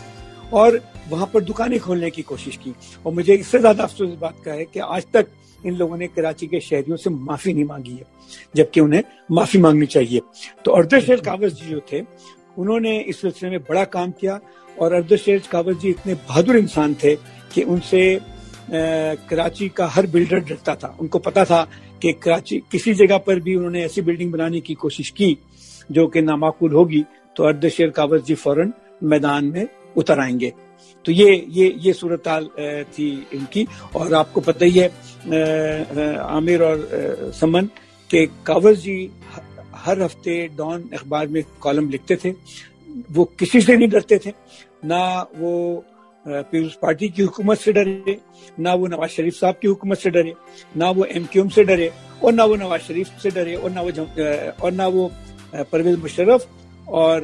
اور وہاں پر دکانیں کھولنے کی کوشش کی. اور مجھے اس سے زیادہ افسوس اس بات کا ہے کہ آج تک ان لوگوں نے کراچی کے شہریوں سے معافی نہیں مانگی ہے، جبکہ انہیں معافی مانگنی چاہیے. تو اردشیر کاوز جی جو تھے انہوں نے اس سلسلے میں بڑا کام کیا، اور اردشیر کاوز جی اتنے بہادر انسان تھے کہ ان سے کراچی کا ہر بلڈر ڈرتا تھا. ان کو پتا تھا کہ کراچی کسی جگہ پر بھی انہوں نے ایسی بلڈنگ بنانے کی کوشش کی جو کہ نامعقول ہوگی تو اردشیر کاوز جی فوراً میدان میں اتر آئیں گے. تو یہ یہ یہ صورتحال تھی ان کی. اور آپ کو پتہ ہی ہے عامر اور سمن کہ کاوز جی ہر ہفتے ڈان اخبار میں کالم لکھتے تھے. وہ کسی سے نہیں ڈرتے تھے، نہ وہ پیپلز پارٹی کی حکومت سے ڈرے، نہ وہ نواز شریف صاحب کی حکومت سے ڈرے، نہ وہ ایم کیو ایم سے ڈرے، اور نہ وہ نواز شریف سے ڈرے، اور نہ وہ اور نہ وہ پرویز مشرف اور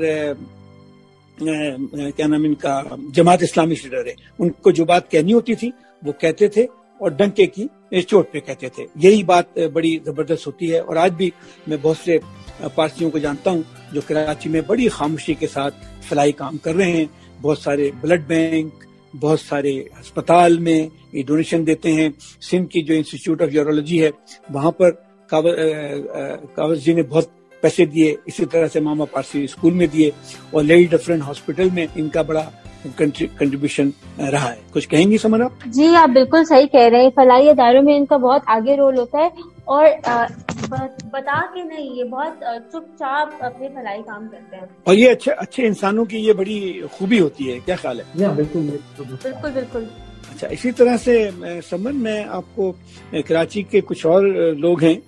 کیا نام ان کا جماعت اسلامی سے ڈرے. ان کو جو بات کہنی ہوتی تھی وہ کہتے تھے اور ڈنکے کی چوٹ پہ کہتے تھے. یہی بات بڑی زبردست ہوتی ہے. اور آج بھی میں بہت سے پارٹیوں کو جانتا ہوں جو کراچی میں بڑی خاموشی کے ساتھ فلاحی کام کر رہے ہیں. بہت سارے بلڈ بینک، بہت سارے ہسپتال میں یہ ڈونیشن دیتے ہیں. سندھ کی جو انسٹیٹیوٹ آف یورولوجی ہے وہاں پر کاوز جی نے بہت پیسے دیے. اسی طرح سے ماما پارسی اسکول میں دیے، اور لیڈی ڈفرنٹ ہاسپٹل میں ان کا بڑا کنٹریبیوشن رہا ہے. کچھ کہیں گی سمن آپ؟ جی آپ بالکل صحیح کہہ رہے ہیں. فلاحی اداروں میں ان کا بہت آگے رول ہوتا ہے، اور بتا کے نہیں، یہ بہت چپ چاپ اپنے فلاحی کام کرتے ہیں. اور یہ اچھے اچھے انسانوں کی یہ بڑی خوبی ہوتی ہے. کیا خیال ہے؟ بالکل بالکل بالکل. اچھا، اسی طرح سے سمن میں آپ کو کراچی کے کچھ اور لوگ ہیں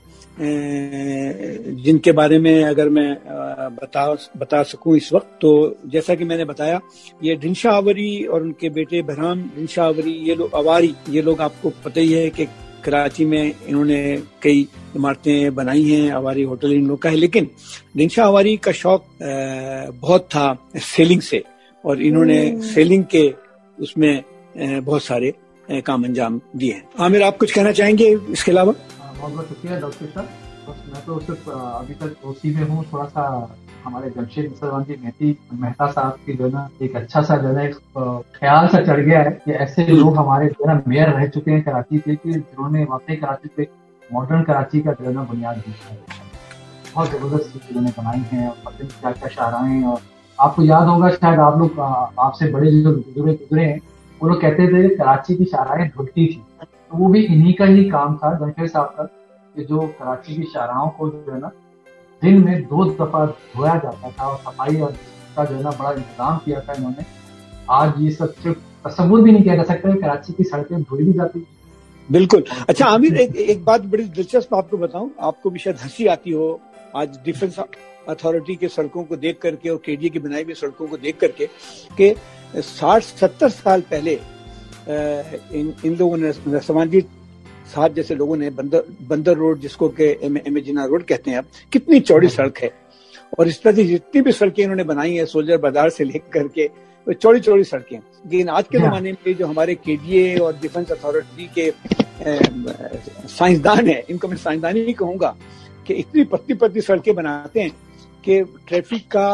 جن کے بارے میں اگر میں بتا بتا سکوں اس وقت، تو جیسا کہ میں نے بتایا یہ ڈنشا آوری اور ان کے بیٹے بہرام ڈنشا آوری، یہ لوگ آواری یہ لوگ آپ کو پتہ ہی ہے کہ کراچی میں انہوں نے کئی عمارتیں بنائی ہیں. آواری ہوٹل ان لوگ کا ہے. لیکن ڈنشا آواری کا شوق بہت تھا سیلنگ سے، اور انہوں نے سیلنگ کے اس میں بہت سارے کام انجام دیے ہیں. عامر آپ کچھ کہنا چاہیں گے اس کے علاوہ؟ بہت بہت شکریہ ڈاکٹر صاحب. بس میں تو صرف ابھی تک اسی میں ہوں. تھوڑا سا ہمارے جمشید نثروان جی مہتی مہتا صاحب کی جو ہے نا ایک اچھا سا جو ہے خیال سا چڑھ گیا ہے کہ ایسے لوگ ہمارے جو ہے نا میئر رہ چکے ہیں کراچی کے، کہ جنہوں نے واقعی کراچی پہ ماڈرن کراچی کا جو ہے نا بنیاد دی ہے. بہت زبردست چیزیں نے بنائی ہیں، اور پتہ نہیں کیا کیا شاعرائیں. اور آپ کو یاد ہوگا شاید آپ لوگ آپ سے بڑے جو بزرگ گزرے ہیں وہ لوگ کہتے تھے کراچی کی شاعرائیں دھلتی تھی. تو وہ بھی انہی کا ہی کام تھا جمشید صاحب کا، کہ جو کراچی کی شاعراؤں کو جو ہے نا دن میں دو دفعہ دھویا جاتا تھا، اور صفائی اور کا جو ہے نا بڑا انتظام کیا تھا انہوں نے. آج یہ سب صرف تصور بھی نہیں کیا جا سکتا ہے کراچی کی سڑکیں دھوئی بھی جاتی. بالکل. اچھا عامر، ایک ایک بات بڑی دلچسپ آپ کو بتاؤں، آپ کو بھی شاید ہنسی آتی ہو آج ڈیفنس اتھارٹی کے سڑکوں کو دیکھ کر کے اور کے ڈی اے کی بنائی ہوئی سڑکوں کو دیکھ کر کے، کہ ساٹھ ستر سال پہلے ان ان لوگوں نے نثروان جی صاحب جیسے لوگوں نے بندر بندر روڈ، جس کو کہ ایم اے جناح روڈ کہتے ہیں، اب کتنی چوڑی سڑک ہے. اور اس طرح کی جتنی بھی سڑکیں انہوں نے بنائی ہیں سولجر بازار سے لے کر کے، چوڑی چوڑی سڑکیں. لیکن آج کے زمانے میں جو ہمارے کے ڈی اے اور ڈیفنس اتھارٹی کے سائنسدان ہیں، ان کو میں سائنسدان ہی کہوں گا، کہ اتنی پتلی پتلی سڑکیں بناتے ہیں کہ ٹریفک کا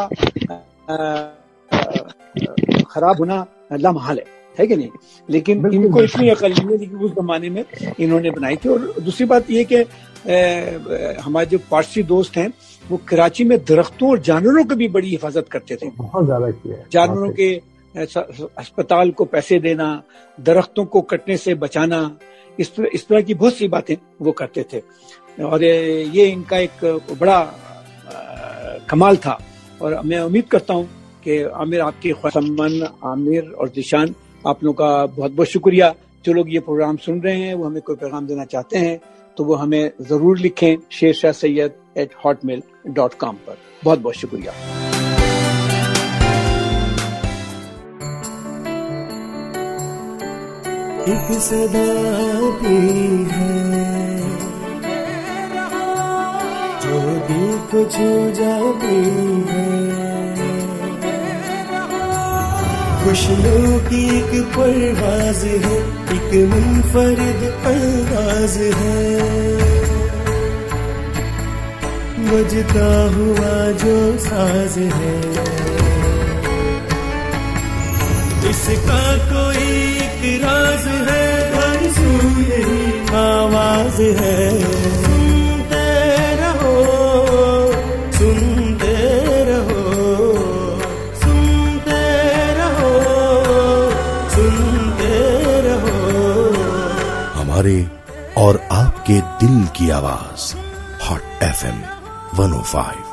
خراب ہونا لامحال ہے ہے کہ نہیں. لیکن ان کو اتنی عقل نہیں ہے، لیکن اس زمانے میں انہوں نے بنائی تھی. اور دوسری بات یہ کہ ہمارے جو پارسی دوست ہیں وہ کراچی میں درختوں اور جانوروں کی بھی بڑی حفاظت کرتے تھے. بہت زیادہ کیا ہے. جانوروں کے اسپتال کو پیسے دینا، درختوں کو کٹنے سے بچانا، اس طرح اس طرح کی بہت سی باتیں وہ کرتے تھے. اور یہ ان کا ایک بڑا کمال تھا. اور میں امید کرتا ہوں کہ عامر، آپ کی سمن، عامر اور ذیشان، آپ لوگوں کا بہت بہت شکریہ. جو لوگ یہ پروگرام سن رہے ہیں وہ ہمیں کوئی پیغام دینا چاہتے ہیں تو وہ ہمیں ضرور لکھیں Sher Shah Syed at hotmail dot com پر. بہت بہت شکریہ. ایک صدا بھی ہے جو دل کو چھو جاتی ہے، خوشبو کی ایک پرواز ہے، ایک منفرد انداز ہے، بجتا ہوا جو ساز ہے، اس کا کوئی ایک راز ہے آرزو یہی آواز ہے سنتے رہو سنتے رہو سنتے رہو سنتے رہو ہمارے اور آپ کے دل کی آواز hot F M one o five.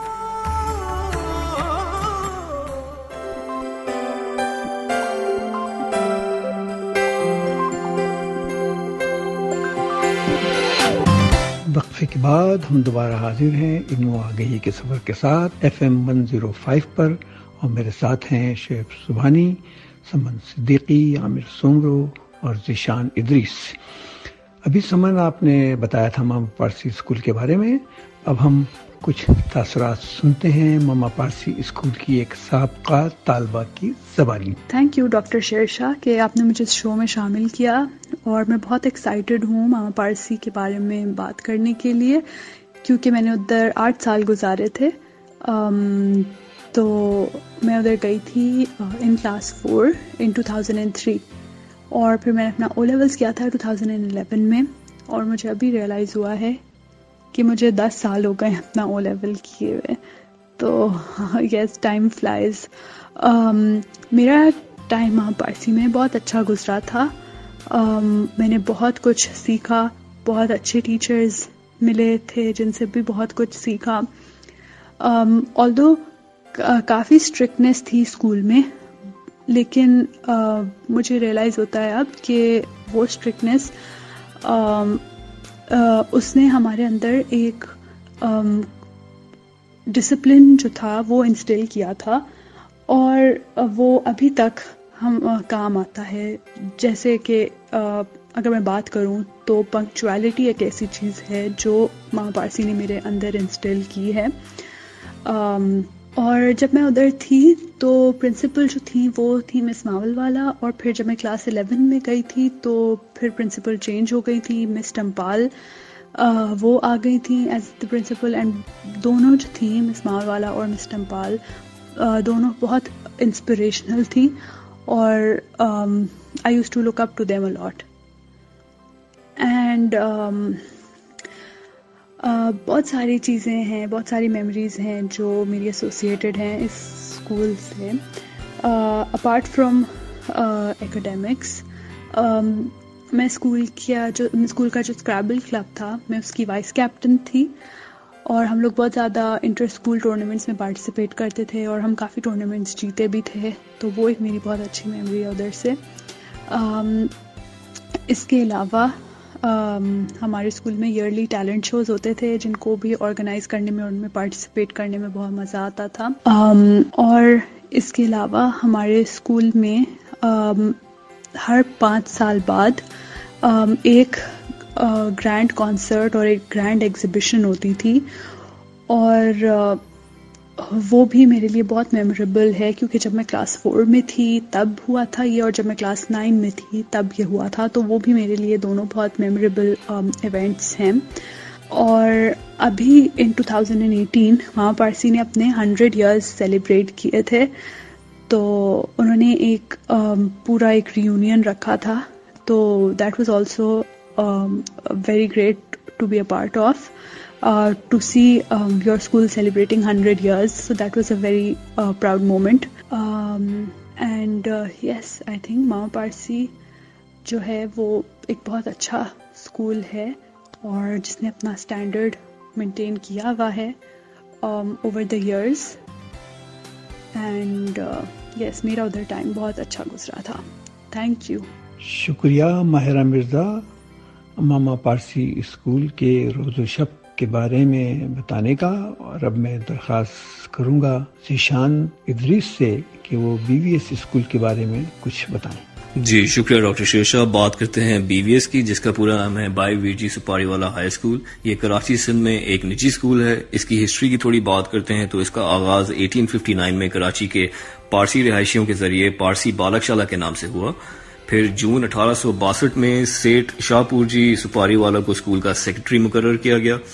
وقفے کے بعد ہم دوبارہ حاضر ہیں علم و آگہی کے سفر کے ساتھ F M one zero five پر، اور میرے ساتھ ہیں شعیب سبحانی، سمن صدیقی، عامر سومرو اور ذیشان ادریس. ابھی سمن آپ نے بتایا تھا ماما پارسی اسکول کے بارے میں، اب ہم کچھ تاثرات سنتے ہیں ماما پارسی اسکول کی ایک سابقہ طالبہ کی زبانی. Thank you doctor Sher Shah کہ آپ نے مجھے اس شو میں شامل کیا، اور میں بہت ایکسائٹیڈ ہوں ماما پارسی کے بارے میں بات کرنے کے لیے، کیونکہ میں نے ادھر آٹھ سال گزارے تھے. تو میں ادھر گئی تھی in class four in two thousand and three, اور پھر میں نے اپنا او لیولس کیا تھا ٹو تھاؤزینڈ اینڈ الیون میں، اور مجھے ابھی ریئلائز ہوا ہے کہ مجھے دس سال ہو گئے اپنا او لیول کیے ہوئے. تو یس ٹائم فلائز. میرا ٹائم وہاں پارسی میں بہت اچھا گزرا تھا. um, میں نے بہت کچھ سیکھا، بہت اچھے ٹیچرز ملے تھے جن سے بھی بہت کچھ سیکھا. آلدو um, کافی اسٹرکٹنیس تھی اسکول میں، لیکن uh, مجھے ریئلائز ہوتا ہے اب کہ وہ اسٹرکٹنیس um, uh, اس نے ہمارے اندر ایک ڈسپلن um, جو تھا وہ انسٹل کیا تھا، اور uh, وہ ابھی تک ہم uh, کام آتا ہے. جیسے کہ uh, اگر میں بات کروں تو پنکچویلٹی ایک ایسی چیز ہے جو ماما پارسی نے میرے اندر انسٹل کی ہے. um, اور جب میں ادھر تھی تو پرنسپل جو تھی وہ تھی مس ماول والا، اور پھر جب میں کلاس الیون میں گئی تھی تو پھر پرنسپل چینج ہو گئی تھی، مس ٹمپال uh, وہ آ گئی تھیں ایز دا پرنسپل. اینڈ دونوں جو تھیں مس ماول والا اور مس ٹمپال uh, دونوں بہت انسپریشنل تھیں، اور I used to look up to them a lot. And بہت ساری چیزیں ہیں، بہت ساری میموریز ہیں جو میری ایسوسیٹیڈ ہیں اس اسکول سے. اپارٹ فرام ایکڈیمکس، میں اسکول کیا جو اسکول کا جو اسکریبل کلب تھا میں اس کی وائس کیپٹن تھی، اور ہم لوگ بہت زیادہ انٹر اسکول ٹورنامنٹس میں پارٹیسپیٹ کرتے تھے، اور ہم کافی ٹورنامنٹس جیتے بھی تھے. تو وہ ایک میری بہت اچھی میموری ہے ادھر سے. اس کے علاوہ ہمارے اسکول میں ایئرلی ٹیلنٹ شوز ہوتے تھے جن کو بھی آرگنائز کرنے میں اور ان میں پارٹیسپیٹ کرنے میں بہت مزہ آتا تھا. اور اس کے علاوہ ہمارے اسکول میں ہر پانچ سال بعد ایک گرینڈ کانسرٹ اور ایک گرینڈ ایگزیبیشن ہوتی تھی، اور وہ بھی میرے لیے بہت میموریبل ہے، کیونکہ جب میں کلاس فور میں تھی تب ہوا تھا یہ، اور جب میں کلاس نائن میں تھی تب یہ ہوا تھا. تو وہ بھی میرے لیے دونوں بہت میموریبل ایونٹس ہیں. اور ابھی in two thousand and eighteen Mama Parsi نے اپنے ہنڈریڈ ایئرز سیلیبریٹ کیے تھے، تو انہوں نے ایک پورا ایک ریونین رکھا تھا. تو that was also very great to be a part of. Uh, to see um, your school celebrating one hundred years, so that was a very uh, proud moment. Um, and uh, yes, I think Mama Parsi جو ہے وہ ایک بہت اچھا school ہے، اور جس نے اپنا اسٹینڈرڈ مینٹین کیا ہوا ہے over the years. And yes میرا ادھر ٹائم بہت اچھا گزرا تھا. Thank you. شکریہ ماہرہ مرزا ماما پارسی اسکول کے روز و شب کے بارے میں بتانے کا. اور اب میں درخواست کروں گا ذیشان ادریس سے کہ وہ بی وی ایس اسکول کے بارے میں کچھ بتائیں. جی شکریہ ڈاکٹر شیر شاہ. بات کرتے ہیں بی وی ایس کی، جس کا پورا نام ہے by Veer G Sopariwala high school. یہ کراچی سندھ میں ایک نجی اسکول ہے. اس کی ہسٹری کی تھوڑی بات کرتے ہیں تو اس کا آغاز ایٹین ففٹی نائن میں کراچی کے پارسی رہائشیوں کے ذریعے پارسی بالک شالہ کے نام سے ہوا. پھر جون اٹھارہ سو باسٹھ میں سیٹ شاہ پور جی سپاری والا کو اسکول کا سیکرٹری مقرر کیا گیا.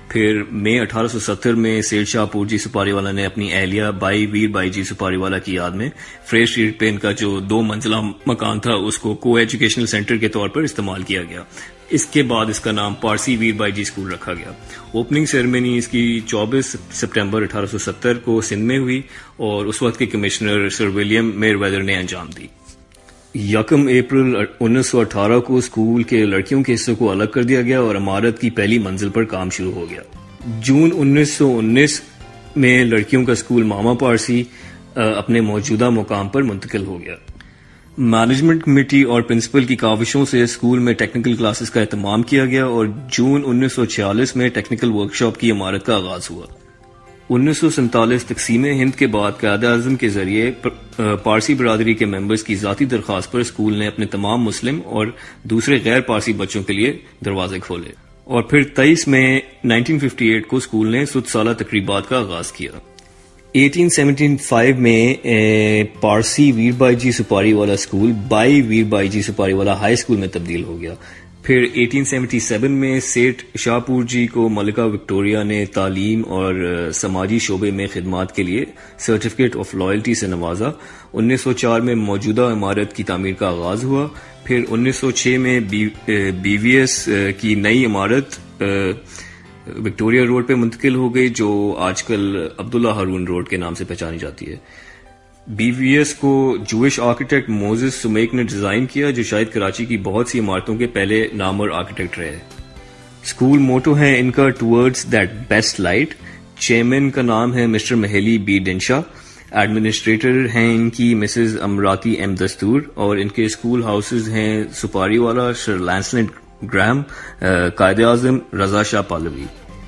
پھر مئی اٹھارہ سو ستر میں سیٹ شاہ پور جی سپاری والا نے اپنی اہلیہ بائی ویر بائی جی سپاری والا کی یاد میں فریش اسٹریٹ پہ ان کا جو دو منزلہ مکان تھا اس کو کو ایجوکیشنل سینٹر کے طور پر استعمال کیا گیا. اس کے بعد اس کا نام پارسی ویر بائی جی اسکول رکھا گیا. اوپننگ سیریمنی اس کی چوبیس سپٹمبر اٹھارہ سو ستر کو سندھ میں ہوئی اور اس وقت کے commissioner sir William Merewether نے انجام دی. یکم اپریل انیس سو اٹھارہ کو اسکول کے لڑکیوں کے حصے کو الگ کر دیا گیا اور عمارت کی پہلی منزل پر کام شروع ہو گیا. جون انیس سو انیس میں لڑکیوں کا اسکول ماما پارسی اپنے موجودہ مقام پر منتقل ہو گیا. مینجمنٹ کمیٹی اور پرنسپل کی کاوشوں سے اسکول میں ٹیکنیکل کلاسز کا اہتمام کیا گیا اور جون انیس سو چھیالیس میں ٹیکنیکل ورکشاپ کی عمارت کا آغاز ہوا. انیس سو سینتالیس تقسیم ہند کے بعد قائد اعظم کے ذریعے پارسی برادری کے ممبرز کی ذاتی درخواست پر اسکول نے اپنے تمام مسلم اور دوسرے غیر پارسی بچوں کے لیے دروازے کھولے اور پھر تیئیس مئی انیس سو اٹھاون کو اسکول نے ست سالہ تقریبات کا آغاز کیا. اٹھارہ سو پچہتر میں پارسی ویر by G Sopariwala school Bai Veer by G Sopariwala high school میں تبدیل ہو گیا. پھر اٹھارہ سو ستہتر میں سیٹ شاہ پور جی کو ملکہ وکٹوریہ نے تعلیم اور سماجی شعبے میں خدمات کے لیے سرٹیفکیٹ آف لائلٹی سے نوازا. انیس سو چار میں موجودہ عمارت کی تعمیر کا آغاز ہوا. پھر انیس سو چھ میں بی وی ایس کی نئی عمارت وکٹوریہ روڈ پہ منتقل ہو گئی جو آج کل عبداللہ ہارون روڈ کے نام سے پہچانی جاتی ہے. بی وی ایس کو جوئش آرکیٹیکٹ موزس سمیک نے ڈیزائن کیا جو شاید کراچی کی بہت سی عمارتوں کے پہلے نامور آرکیٹیکٹ رہے. اسکول موٹو ہے ان کا towards that best light. Chairman کا نام ہے mister Meheli B Dinshaw. Administrator ہیں ان کی مسز امراتی ایم دستور اور ان کے اسکول ہاؤسز ہیں سپاری والا سر لینسلنٹ گرام, قائد اعظم رضا شاہ پالوی.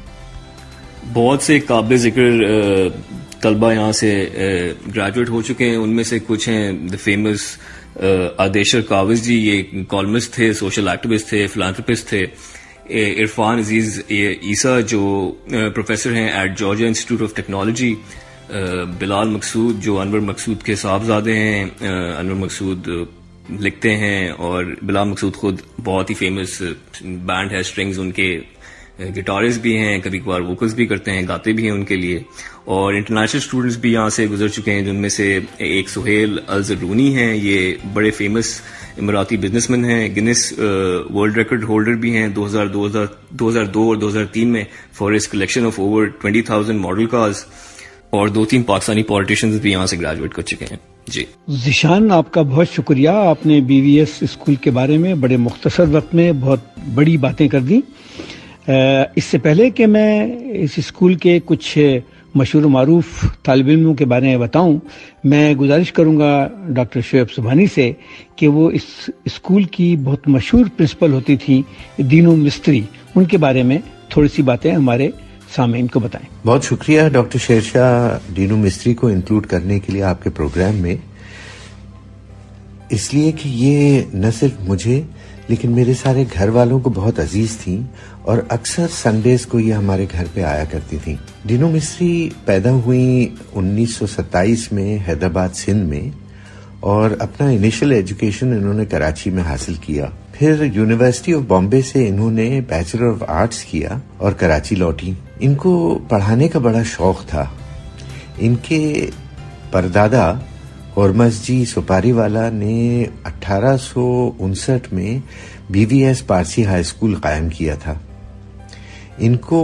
بہت سے قابل ذکر طلبہ یہاں سے گریجویٹ ہو چکے ہیں. ان میں سے کچھ ہیں دا فیمس آدیشر کاوز جی, یہ کالمسٹ تھے, سوشل ایکٹیوسٹ تھے, فلانتھرپسٹ تھے. عرفان عزیز عیسیٰ جو پروفیسر ہیں at Georgia Institute of Technology. Bilal Maqsood جو انور مقصود کے صاحبزادے ہیں. انور مقصود لکھتے ہیں اور بلال مقصود خود بہت ہی فیمس بینڈ ہے اسٹرنگز, ان کے گٹارسٹ بھی ہیں, کبھی کبھار ووکلز بھی کرتے ہیں, گاتے بھی ہیں ان کے لیے. اور انٹرنیشنل اسٹوڈنٹس بھی یہاں سے گزر چکے ہیں جن میں سے ایک سہیل الزرونی ہیں, یہ بڑے فیمس اماراتی بزنس مین ہیں. گنس ورلڈ ریکارڈ ہولڈر بھی ہیں دو ہزار دو دو ہزار دو اور دو ہزار تین میں for his collection of over twenty thousand model cars. اور دو تین پاکستانی پالیٹیشینز بھی یہاں سے گریجویٹ کر چکے ہیں. جی ذیشان, آپ کا بہت شکریہ. آپ نے بی وی ایس اسکول کے بارے میں بڑے مختصر وقت میں بہت بڑی باتیں کر دیں. اس سے پہلے کہ میں اس اسکول کے کچھ مشہور و معروف طالب علموں کے بارے میں بتاؤں, میں گزارش کروں گا ڈاکٹر شعیب سبحانی سے کہ وہ اس اسکول کی بہت مشہور پرنسپل ہوتی تھی دینو مستری, ان کے بارے میں تھوڑی سی باتیں ہمارے سامعین کو بتائیں. بہت شکریہ ڈاکٹر شیر شاہ دینو مستری کو انکلوڈ کرنے کے لیے آپ کے پروگرام میں, اس لیے کہ یہ نہ صرف مجھے لیکن میرے سارے گھر والوں کو بہت عزیز تھیں اور اکثر سنڈیز کو یہ ہمارے گھر پہ آیا کرتی تھیں. دینو مستری پیدا ہوئی انیس سو ستائیس میں حیدرآباد سندھ میں اور اپنا انیشل ایجوکیشن انہوں نے کراچی میں حاصل کیا. پھر یونیورسٹی آف بامبے سے انہوں نے بیچلر آف آرٹس کیا اور کراچی لوٹی. ان کو پڑھانے کا بڑا شوق تھا. ان کے پردادا ہرمز جی سپاری والا نے اٹھارہ سو انسٹھ میں B V S Parsi high school قائم کیا تھا. ان کو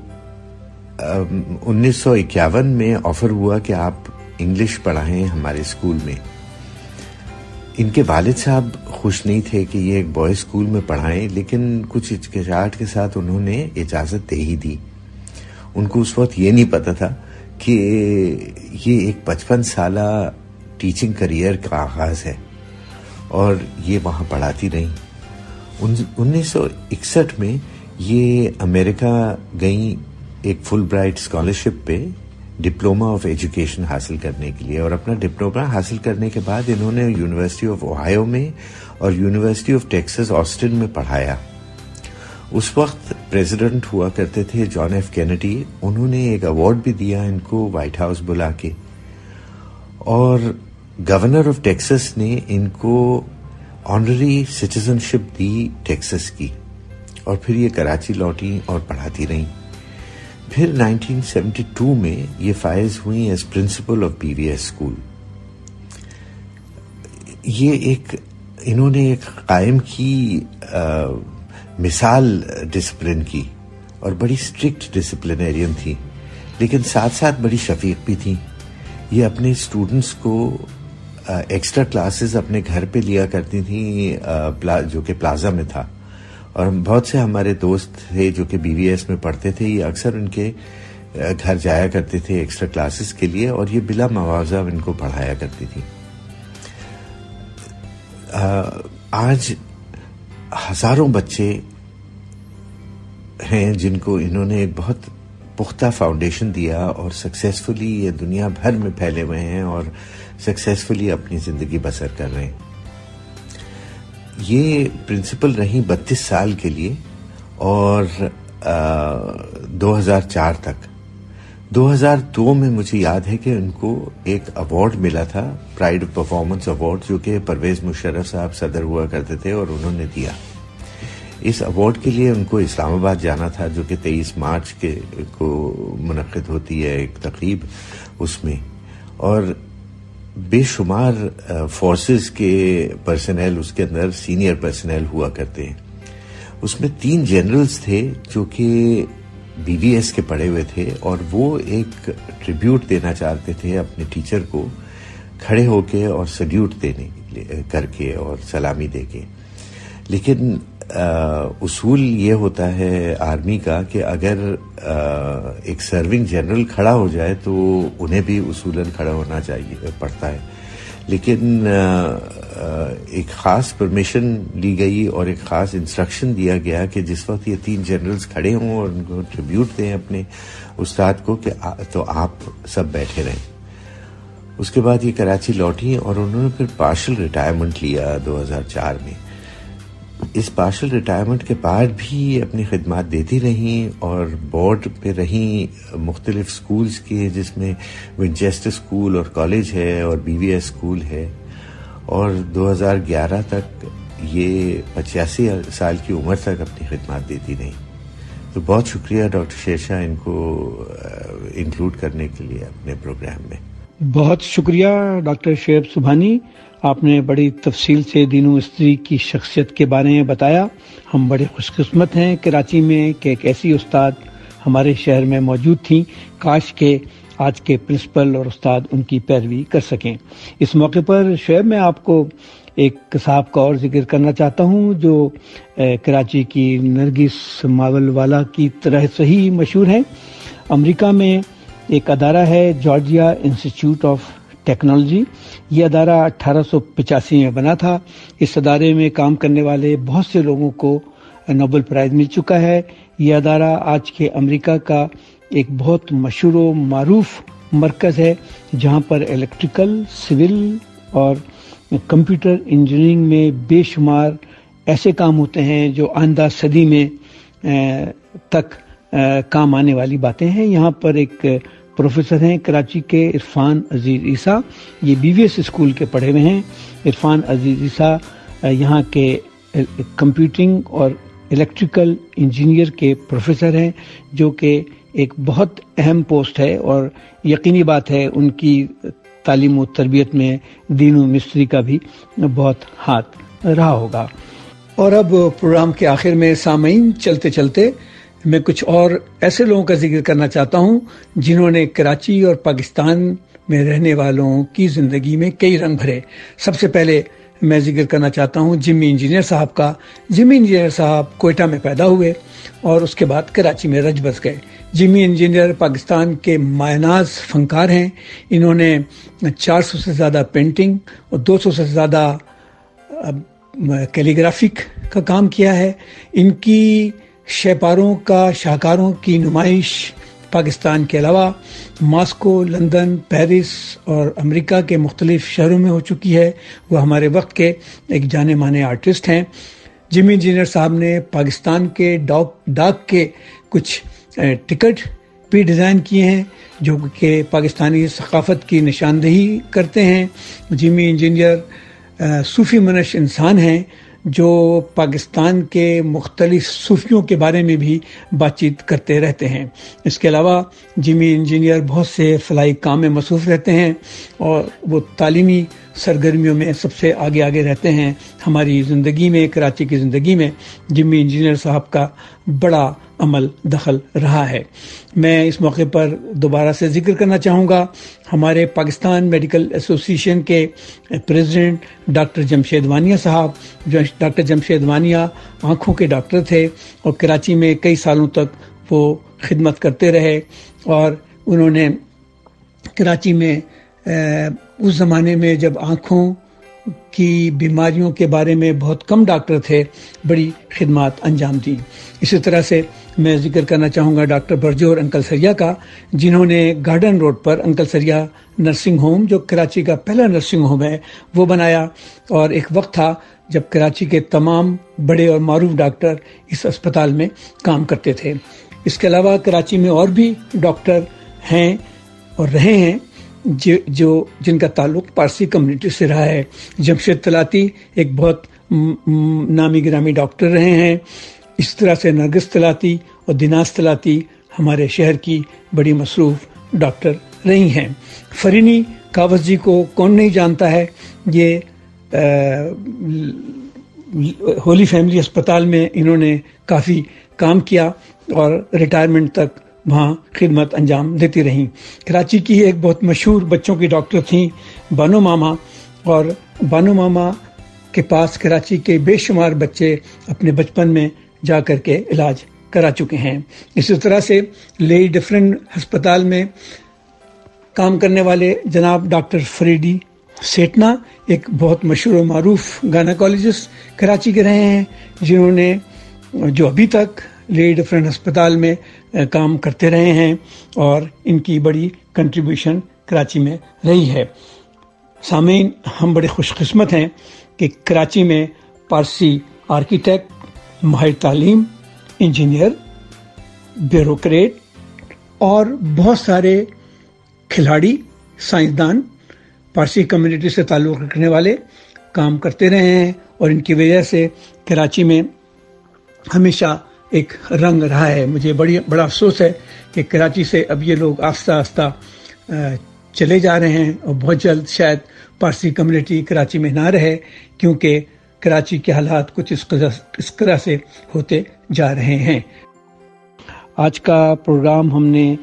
انیس سو اکیاون میں آفر ہوا کہ آپ انگلش پڑھائیں ہمارے اسکول میں. ان کے والد صاحب خوش نہیں تھے کہ یہ ایک بوائے اسکول میں پڑھائیں, لیکن کچھ ہچکچاہٹ کے ساتھ انہوں نے اجازت دے ہی دی. ان کو اس وقت یہ نہیں پتا تھا کہ یہ ایک پچپن سالہ ٹیچنگ کریئر کا آغاز ہے اور یہ وہاں پڑھاتی رہیں. انیس سو اکسٹھ میں یہ امریکہ گئیں ایک فل برائٹ اسکالرشپ پہ ڈپلوما آف ایجوکیشن حاصل کرنے کے لیے, اور اپنا ڈپلوما حاصل کرنے کے بعد انہوں نے یونیورسٹی آف اوہایو میں اور یونیورسٹی آف ٹیکساس آسٹن میں پڑھایا. اس وقت پریزیڈنٹ ہوا کرتے تھے جان ایف کینیڈی. انہوں نے ایک ایوارڈ بھی دیا ان کو وائٹ ہاؤس بلا کے, اور گورنر آف ٹیکساس نے ان کو آنرری سٹیزن شپ دی ٹیکساس کی, اور پھر یہ کراچی لوٹی اور پڑھاتی رہیں. پھر نائنٹین سیونٹی ٹو میں یہ فائز ہوئی as principal of B V S school. یہ ایک انہوں نے ایک قائم کی آ, مثال ڈسپلن کی اور بڑی اسٹرکٹ ڈسپلنیرین تھی، لیکن ساتھ ساتھ بڑی شفیق بھی تھیں. یہ اپنے اسٹوڈنٹس کو ایکسٹرا کلاسز اپنے گھر پہ لیا کرتی تھیں جو کہ پلازا میں تھا، اور بہت سے ہمارے دوست تھے جو کہ بی وی ایس میں پڑھتے تھے، یہ اکثر ان کے گھر جایا کرتے تھے ایکسٹرا کلاسز کے لیے، اور یہ بلا معاوضہ ان کو پڑھایا کرتی تھی. آج ہزاروں بچے ہیں جن کو انہوں نے ایک بہت پختہ فاؤنڈیشن دیا اور سکسیسفلی یہ دنیا بھر میں پھیلے ہوئے ہیں اور سکسیسفلی اپنی زندگی بسر کر رہے ہیں. یہ پرنسپل رہی بتیس سال کے لیے اور دو ہزار چار تک. دو ہزار دو میں مجھے یاد ہے کہ ان کو ایک ایوارڈ ملا تھا، پرائڈ آف پرفارمنس ایوارڈ، جو کہ پرویز مشرف صاحب صدر ہوا کرتے تھے اور انہوں نے دیا. اس ایوارڈ کے لیے ان کو اسلام آباد جانا تھا، جو کہ تیئیس مارچ کے کو منعقد ہوتی ہے ایک تقریب اس میں، اور بے شمار فورسز کے پرسنل اس کے اندر سینئر پرسنل ہوا کرتے ہیں. اس میں تین جنرلز تھے جو کہ بی وی ایس کے پڑھے ہوئے تھے، اور وہ ایک ٹریبیوٹ دینا چاہتے تھے اپنے ٹیچر کو، کھڑے ہو کے اور سلیوٹ دینے کر کے اور سلامی دے کے. لیکن اصول یہ ہوتا ہے آرمی کا کہ اگر ایک سرونگ جنرل کھڑا ہو جائے تو انہیں بھی اصولاً کھڑا ہونا چاہیے پڑتا ہے. لیکن ایک خاص پرمیشن لی گئی اور ایک خاص انسٹرکشن دیا گیا کہ جس وقت یہ تین جنرلز کھڑے ہوں اور ان کو ٹریبیوٹ دیں اپنے استاد کو، کہ تو آپ سب بیٹھے رہیں. اس کے بعد یہ کراچی لوٹی اور انہوں نے پھر پارشل ریٹائرمنٹ لیا دو ہزار چار میں. اس پارشل ریٹائرمنٹ کے بعد بھی اپنی خدمات دیتی رہیں اور بورڈ پہ رہیں مختلف سکولز کے، جس میں ونچیسٹر سکول اور کالج ہے اور بی وی ایس سکول ہے، اور دو ہزار گیارہ تک یہ پچاسی سال کی عمر تک اپنی خدمات دیتی رہیں. تو بہت شکریہ ڈاکٹر شیرشاہ ان کو انکلوڈ کرنے کے لیے اپنے پروگرام میں. بہت شکریہ ڈاکٹر شعیب سبحانی، آپ نے بڑی تفصیل سے دینو استری کی شخصیت کے بارے میں بتایا. ہم بڑے خوش قسمت ہیں کراچی میں کہ ایک ایسی استاد ہمارے شہر میں موجود تھیں. کاش کہ آج کے پرنسپل اور استاد ان کی پیروی کر سکیں. اس موقع پر شعیب میں آپ کو ایک صاحب کا اور ذکر کرنا چاہتا ہوں جو کراچی کی نرگس ماول والا کی طرح سے ہی مشہور ہیں. امریکہ میں ایک ادارہ ہے جارجیا انسٹیٹیوٹ آف ٹیکنالوجی. یہ ادارہ اٹھارہ سو پچاسی میں بنا تھا. اس ادارے میں کام کرنے والے بہت سے لوگوں کو نوبل پرائز مل چکا ہے. یہ ادارہ آج کے امریکہ کا ایک بہت مشہور و معروف مرکز ہے جہاں پر الیکٹریکل، سول اور کمپیوٹر انجینئرنگ میں بے شمار ایسے کام ہوتے ہیں جو آئندہ صدی میں تک کام آنے والی باتیں ہیں. یہاں پر ایک پروفیسر ہیں کراچی کے، عرفان عزیز عیسیٰ. یہ بی وی ایس اسکول کے پڑھے ہوئے ہیں. عرفان عزیز عیسیٰ یہاں کے کمپیوٹنگ اور الیکٹریکل انجینئر کے پروفیسر ہیں، جو کہ ایک بہت اہم پوسٹ ہے، اور یقینی بات ہے ان کی تعلیم و تربیت میں دین و مستری کا بھی بہت ہاتھ رہا ہوگا. اور اب پروگرام کے آخر میں سامعین چلتے چلتے میں کچھ اور ایسے لوگوں کا ذکر کرنا چاہتا ہوں جنہوں نے کراچی اور پاکستان میں رہنے والوں کی زندگی میں کئی رنگ بھرے. سب سے پہلے میں ذکر کرنا چاہتا ہوں جمی انجینئر صاحب کا. جمی انجینئر صاحب کوئٹہ میں پیدا ہوئے اور اس کے بعد کراچی میں رج بس گئے. جمی انجینئر پاکستان کے مایہ ناز فنکار ہیں. انہوں نے چار سو سے زیادہ پینٹنگ اور دو سو سے زیادہ کیلیگرافک کا کام کیا ہے. ان کی شہپاروں کا شاہکاروں کی نمائش پاکستان کے علاوہ ماسکو، لندن، پیرس اور امریکہ کے مختلف شہروں میں ہو چکی ہے. وہ ہمارے وقت کے ایک جانے مانے آرٹسٹ ہیں. جمی انجینئر صاحب نے پاکستان کے ڈاک ڈاک کے کچھ ٹکٹ بھی ڈیزائن کیے ہیں جو کہ پاکستانی ثقافت کی نشاندہی کرتے ہیں. جمی انجینئر صوفی منش انسان ہیں جو پاکستان کے مختلف صوفیوں کے بارے میں بھی بات چیت کرتے رہتے ہیں۔ اس کے علاوہ جمی انجینئر بہت سے فلاحی کام میں مصروف رہتے ہیں اور وہ تعلیمی سرگرمیوں میں سب سے آگے آگے رہتے ہیں۔ ہماری زندگی میں، کراچی کی زندگی میں جمی انجینئر صاحب کا بڑا عمل دخل رہا ہے۔ میں اس موقع پر دوبارہ سے ذکر کرنا چاہوں گا ہمارے پاکستان میڈیکل ایسوسی ایشن کے پریزیڈنٹ ڈاکٹر جمشید وانیہ صاحب، جو ڈاکٹر جمشید وانیہ آنکھوں کے ڈاکٹر تھے اور کراچی میں کئی سالوں تک وہ خدمت کرتے رہے، اور انہوں نے کراچی میں اس زمانے میں جب آنکھوں کی بیماریوں کے بارے میں بہت کم ڈاکٹر تھے، بڑی خدمات انجام دی۔ اسی طرح سے میں ذکر کرنا چاہوں گا ڈاکٹر برجور انکل سریا کا، جنہوں نے گارڈن روڈ پر انکل سریا نرسنگ ہوم، جو کراچی کا پہلا نرسنگ ہوم ہے، وہ بنایا، اور ایک وقت تھا جب کراچی کے تمام بڑے اور معروف ڈاکٹر اس اسپتال میں کام کرتے تھے۔ اس کے علاوہ کراچی میں اور بھی ڈاکٹر ہیں اور رہے ہیں جو, جو جن کا تعلق پارسی کمیونٹی سے رہا ہے۔ جمشید طلاتی ایک بہت نامی گرامی ڈاکٹر رہے ہیں۔ اس طرح سے نرگس طلاتی اور دیناز طلاتی ہمارے شہر کی بڑی مصروف ڈاکٹر رہی ہیں۔ فرینی کاوس جی کو کون نہیں جانتا ہے، یہ ہولی فیملی اسپتال میں انہوں نے کافی کام کیا اور ریٹائرمنٹ تک وہاں خدمت انجام دیتی رہیں۔ کراچی کی ایک بہت مشہور بچوں کی ڈاکٹر تھیں بانو ماما، اور بانو ماما کے پاس کراچی کے بے شمار بچے اپنے بچپن میں جا کر کے علاج کرا چکے ہیں۔ اسی طرح سے لیڈی ڈفرنٹ ہسپتال میں کام کرنے والے جناب ڈاکٹر فریڈی سیٹنا ایک بہت مشہور و معروف گائنیکالوجسٹ کراچی کے رہے ہیں، جنہوں نے جو ابھی تک لیڈی ڈفرنٹ ہسپتال میں کام کرتے رہے ہیں، اور ان کی بڑی کنٹریبیوشن کراچی میں رہی ہے۔ سامعین، ہم بڑے خوش قسمت ہیں کہ کراچی میں پارسی آرکیٹیکٹ، ماہر تعلیم، انجینئر، بیوروکریٹ اور بہت سارے کھلاڑی، سائنسدان پارسی کمیونٹی سے تعلق رکھنے والے کام کرتے رہے ہیں، اور ان کی وجہ سے کراچی میں ہمیشہ ایک رنگ رہا ہے۔ مجھے بڑی بڑا افسوس ہے کہ کراچی سے اب یہ لوگ آہستہ آہستہ چلے جا رہے ہیں، اور بہت جلد شاید پارسی کمیونٹی کراچی میں نہ رہے، کیونکہ کراچی کے حالات کچھ اس طرح اس طرح سے ہوتے جا رہے ہیں۔ آج کا پروگرام ہم نے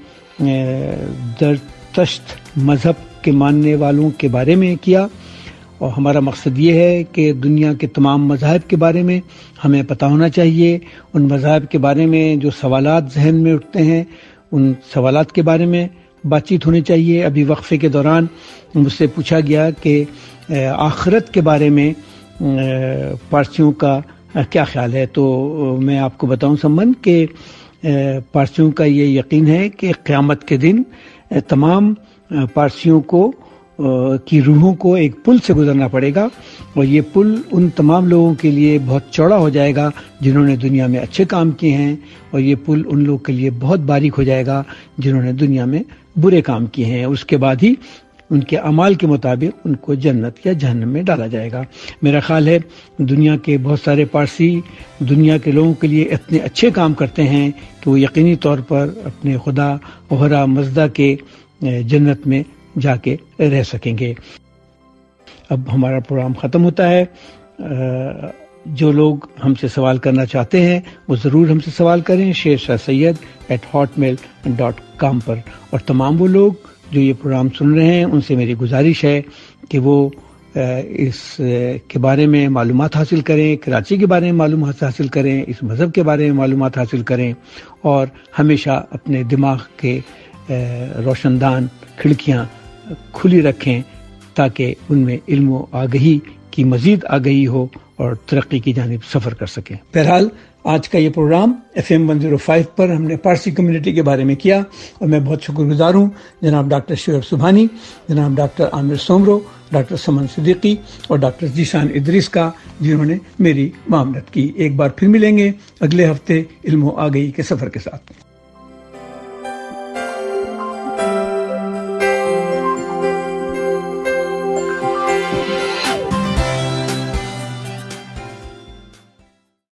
زرتشت مذہب کے ماننے والوں کے بارے میں کیا، اور ہمارا مقصد یہ ہے کہ دنیا کے تمام مذاہب کے بارے میں ہمیں پتہ ہونا چاہیے، ان مذاہب کے بارے میں جو سوالات ذہن میں اٹھتے ہیں ان سوالات کے بارے میں بات چیت ہونی چاہیے۔ ابھی وقفے کے دوران مجھ سے پوچھا گیا کہ آخرت کے بارے میں پارسیوں کا کیا خیال ہے، تو میں آپ کو بتاؤں سمن کہ پارسیوں کا یہ یقین ہے کہ قیامت کے دن تمام پارسیوں کو کی روحوں کو ایک پل سے گزرنا پڑے گا، اور یہ پل ان تمام لوگوں کے لیے بہت چوڑا ہو جائے گا جنہوں نے دنیا میں اچھے کام کیے ہیں، اور یہ پل ان لوگوں کے لیے بہت باریک ہو جائے گا جنہوں نے دنیا میں برے کام کیے ہیں۔ اس کے بعد ہی ان کے اعمال کے مطابق ان کو جنت یا جہنم میں ڈالا جائے گا۔ میرا خیال ہے دنیا کے بہت سارے پارسی دنیا کے لوگوں کے لیے اتنے اچھے کام کرتے ہیں کہ وہ یقینی طور پر اپنے خدا اوہرا مزدہ کے جنت میں جا کے رہ سکیں گے۔ اب ہمارا پروگرام ختم ہوتا ہے۔ جو لوگ ہم سے سوال کرنا چاہتے ہیں وہ ضرور ہم سے سوال کریں Sher Shah Syed at hotmail dot com پر، اور تمام وہ لوگ جو یہ پروگرام سن رہے ہیں ان سے میری گزارش ہے کہ وہ اس کے بارے میں معلومات حاصل کریں، کراچی کے بارے میں معلومات حاصل کریں، اس مذہب کے بارے میں معلومات حاصل کریں، اور ہمیشہ اپنے دماغ کے روشن دان کھڑکیاں کھلی رکھیں تاکہ ان میں علم و آگہی کی مزید آگہی ہو اور ترقی کی جانب سفر کر سکیں۔ بہرحال آج کا یہ program F M one zero five پر ہم نے پارسی کمیونٹی کے بارے میں کیا، اور میں بہت شکر گزار ہوں جناب ڈاکٹر شعیب سبحانی، جناب ڈاکٹر عامر سومرو، ڈاکٹر سمن صدیقی اور ڈاکٹر ذیشان ادریس کا، جنہوں نے میری معاونت کی۔ ایک بار پھر ملیں گے اگلے ہفتے علم و آگہی کے سفر کے ساتھ۔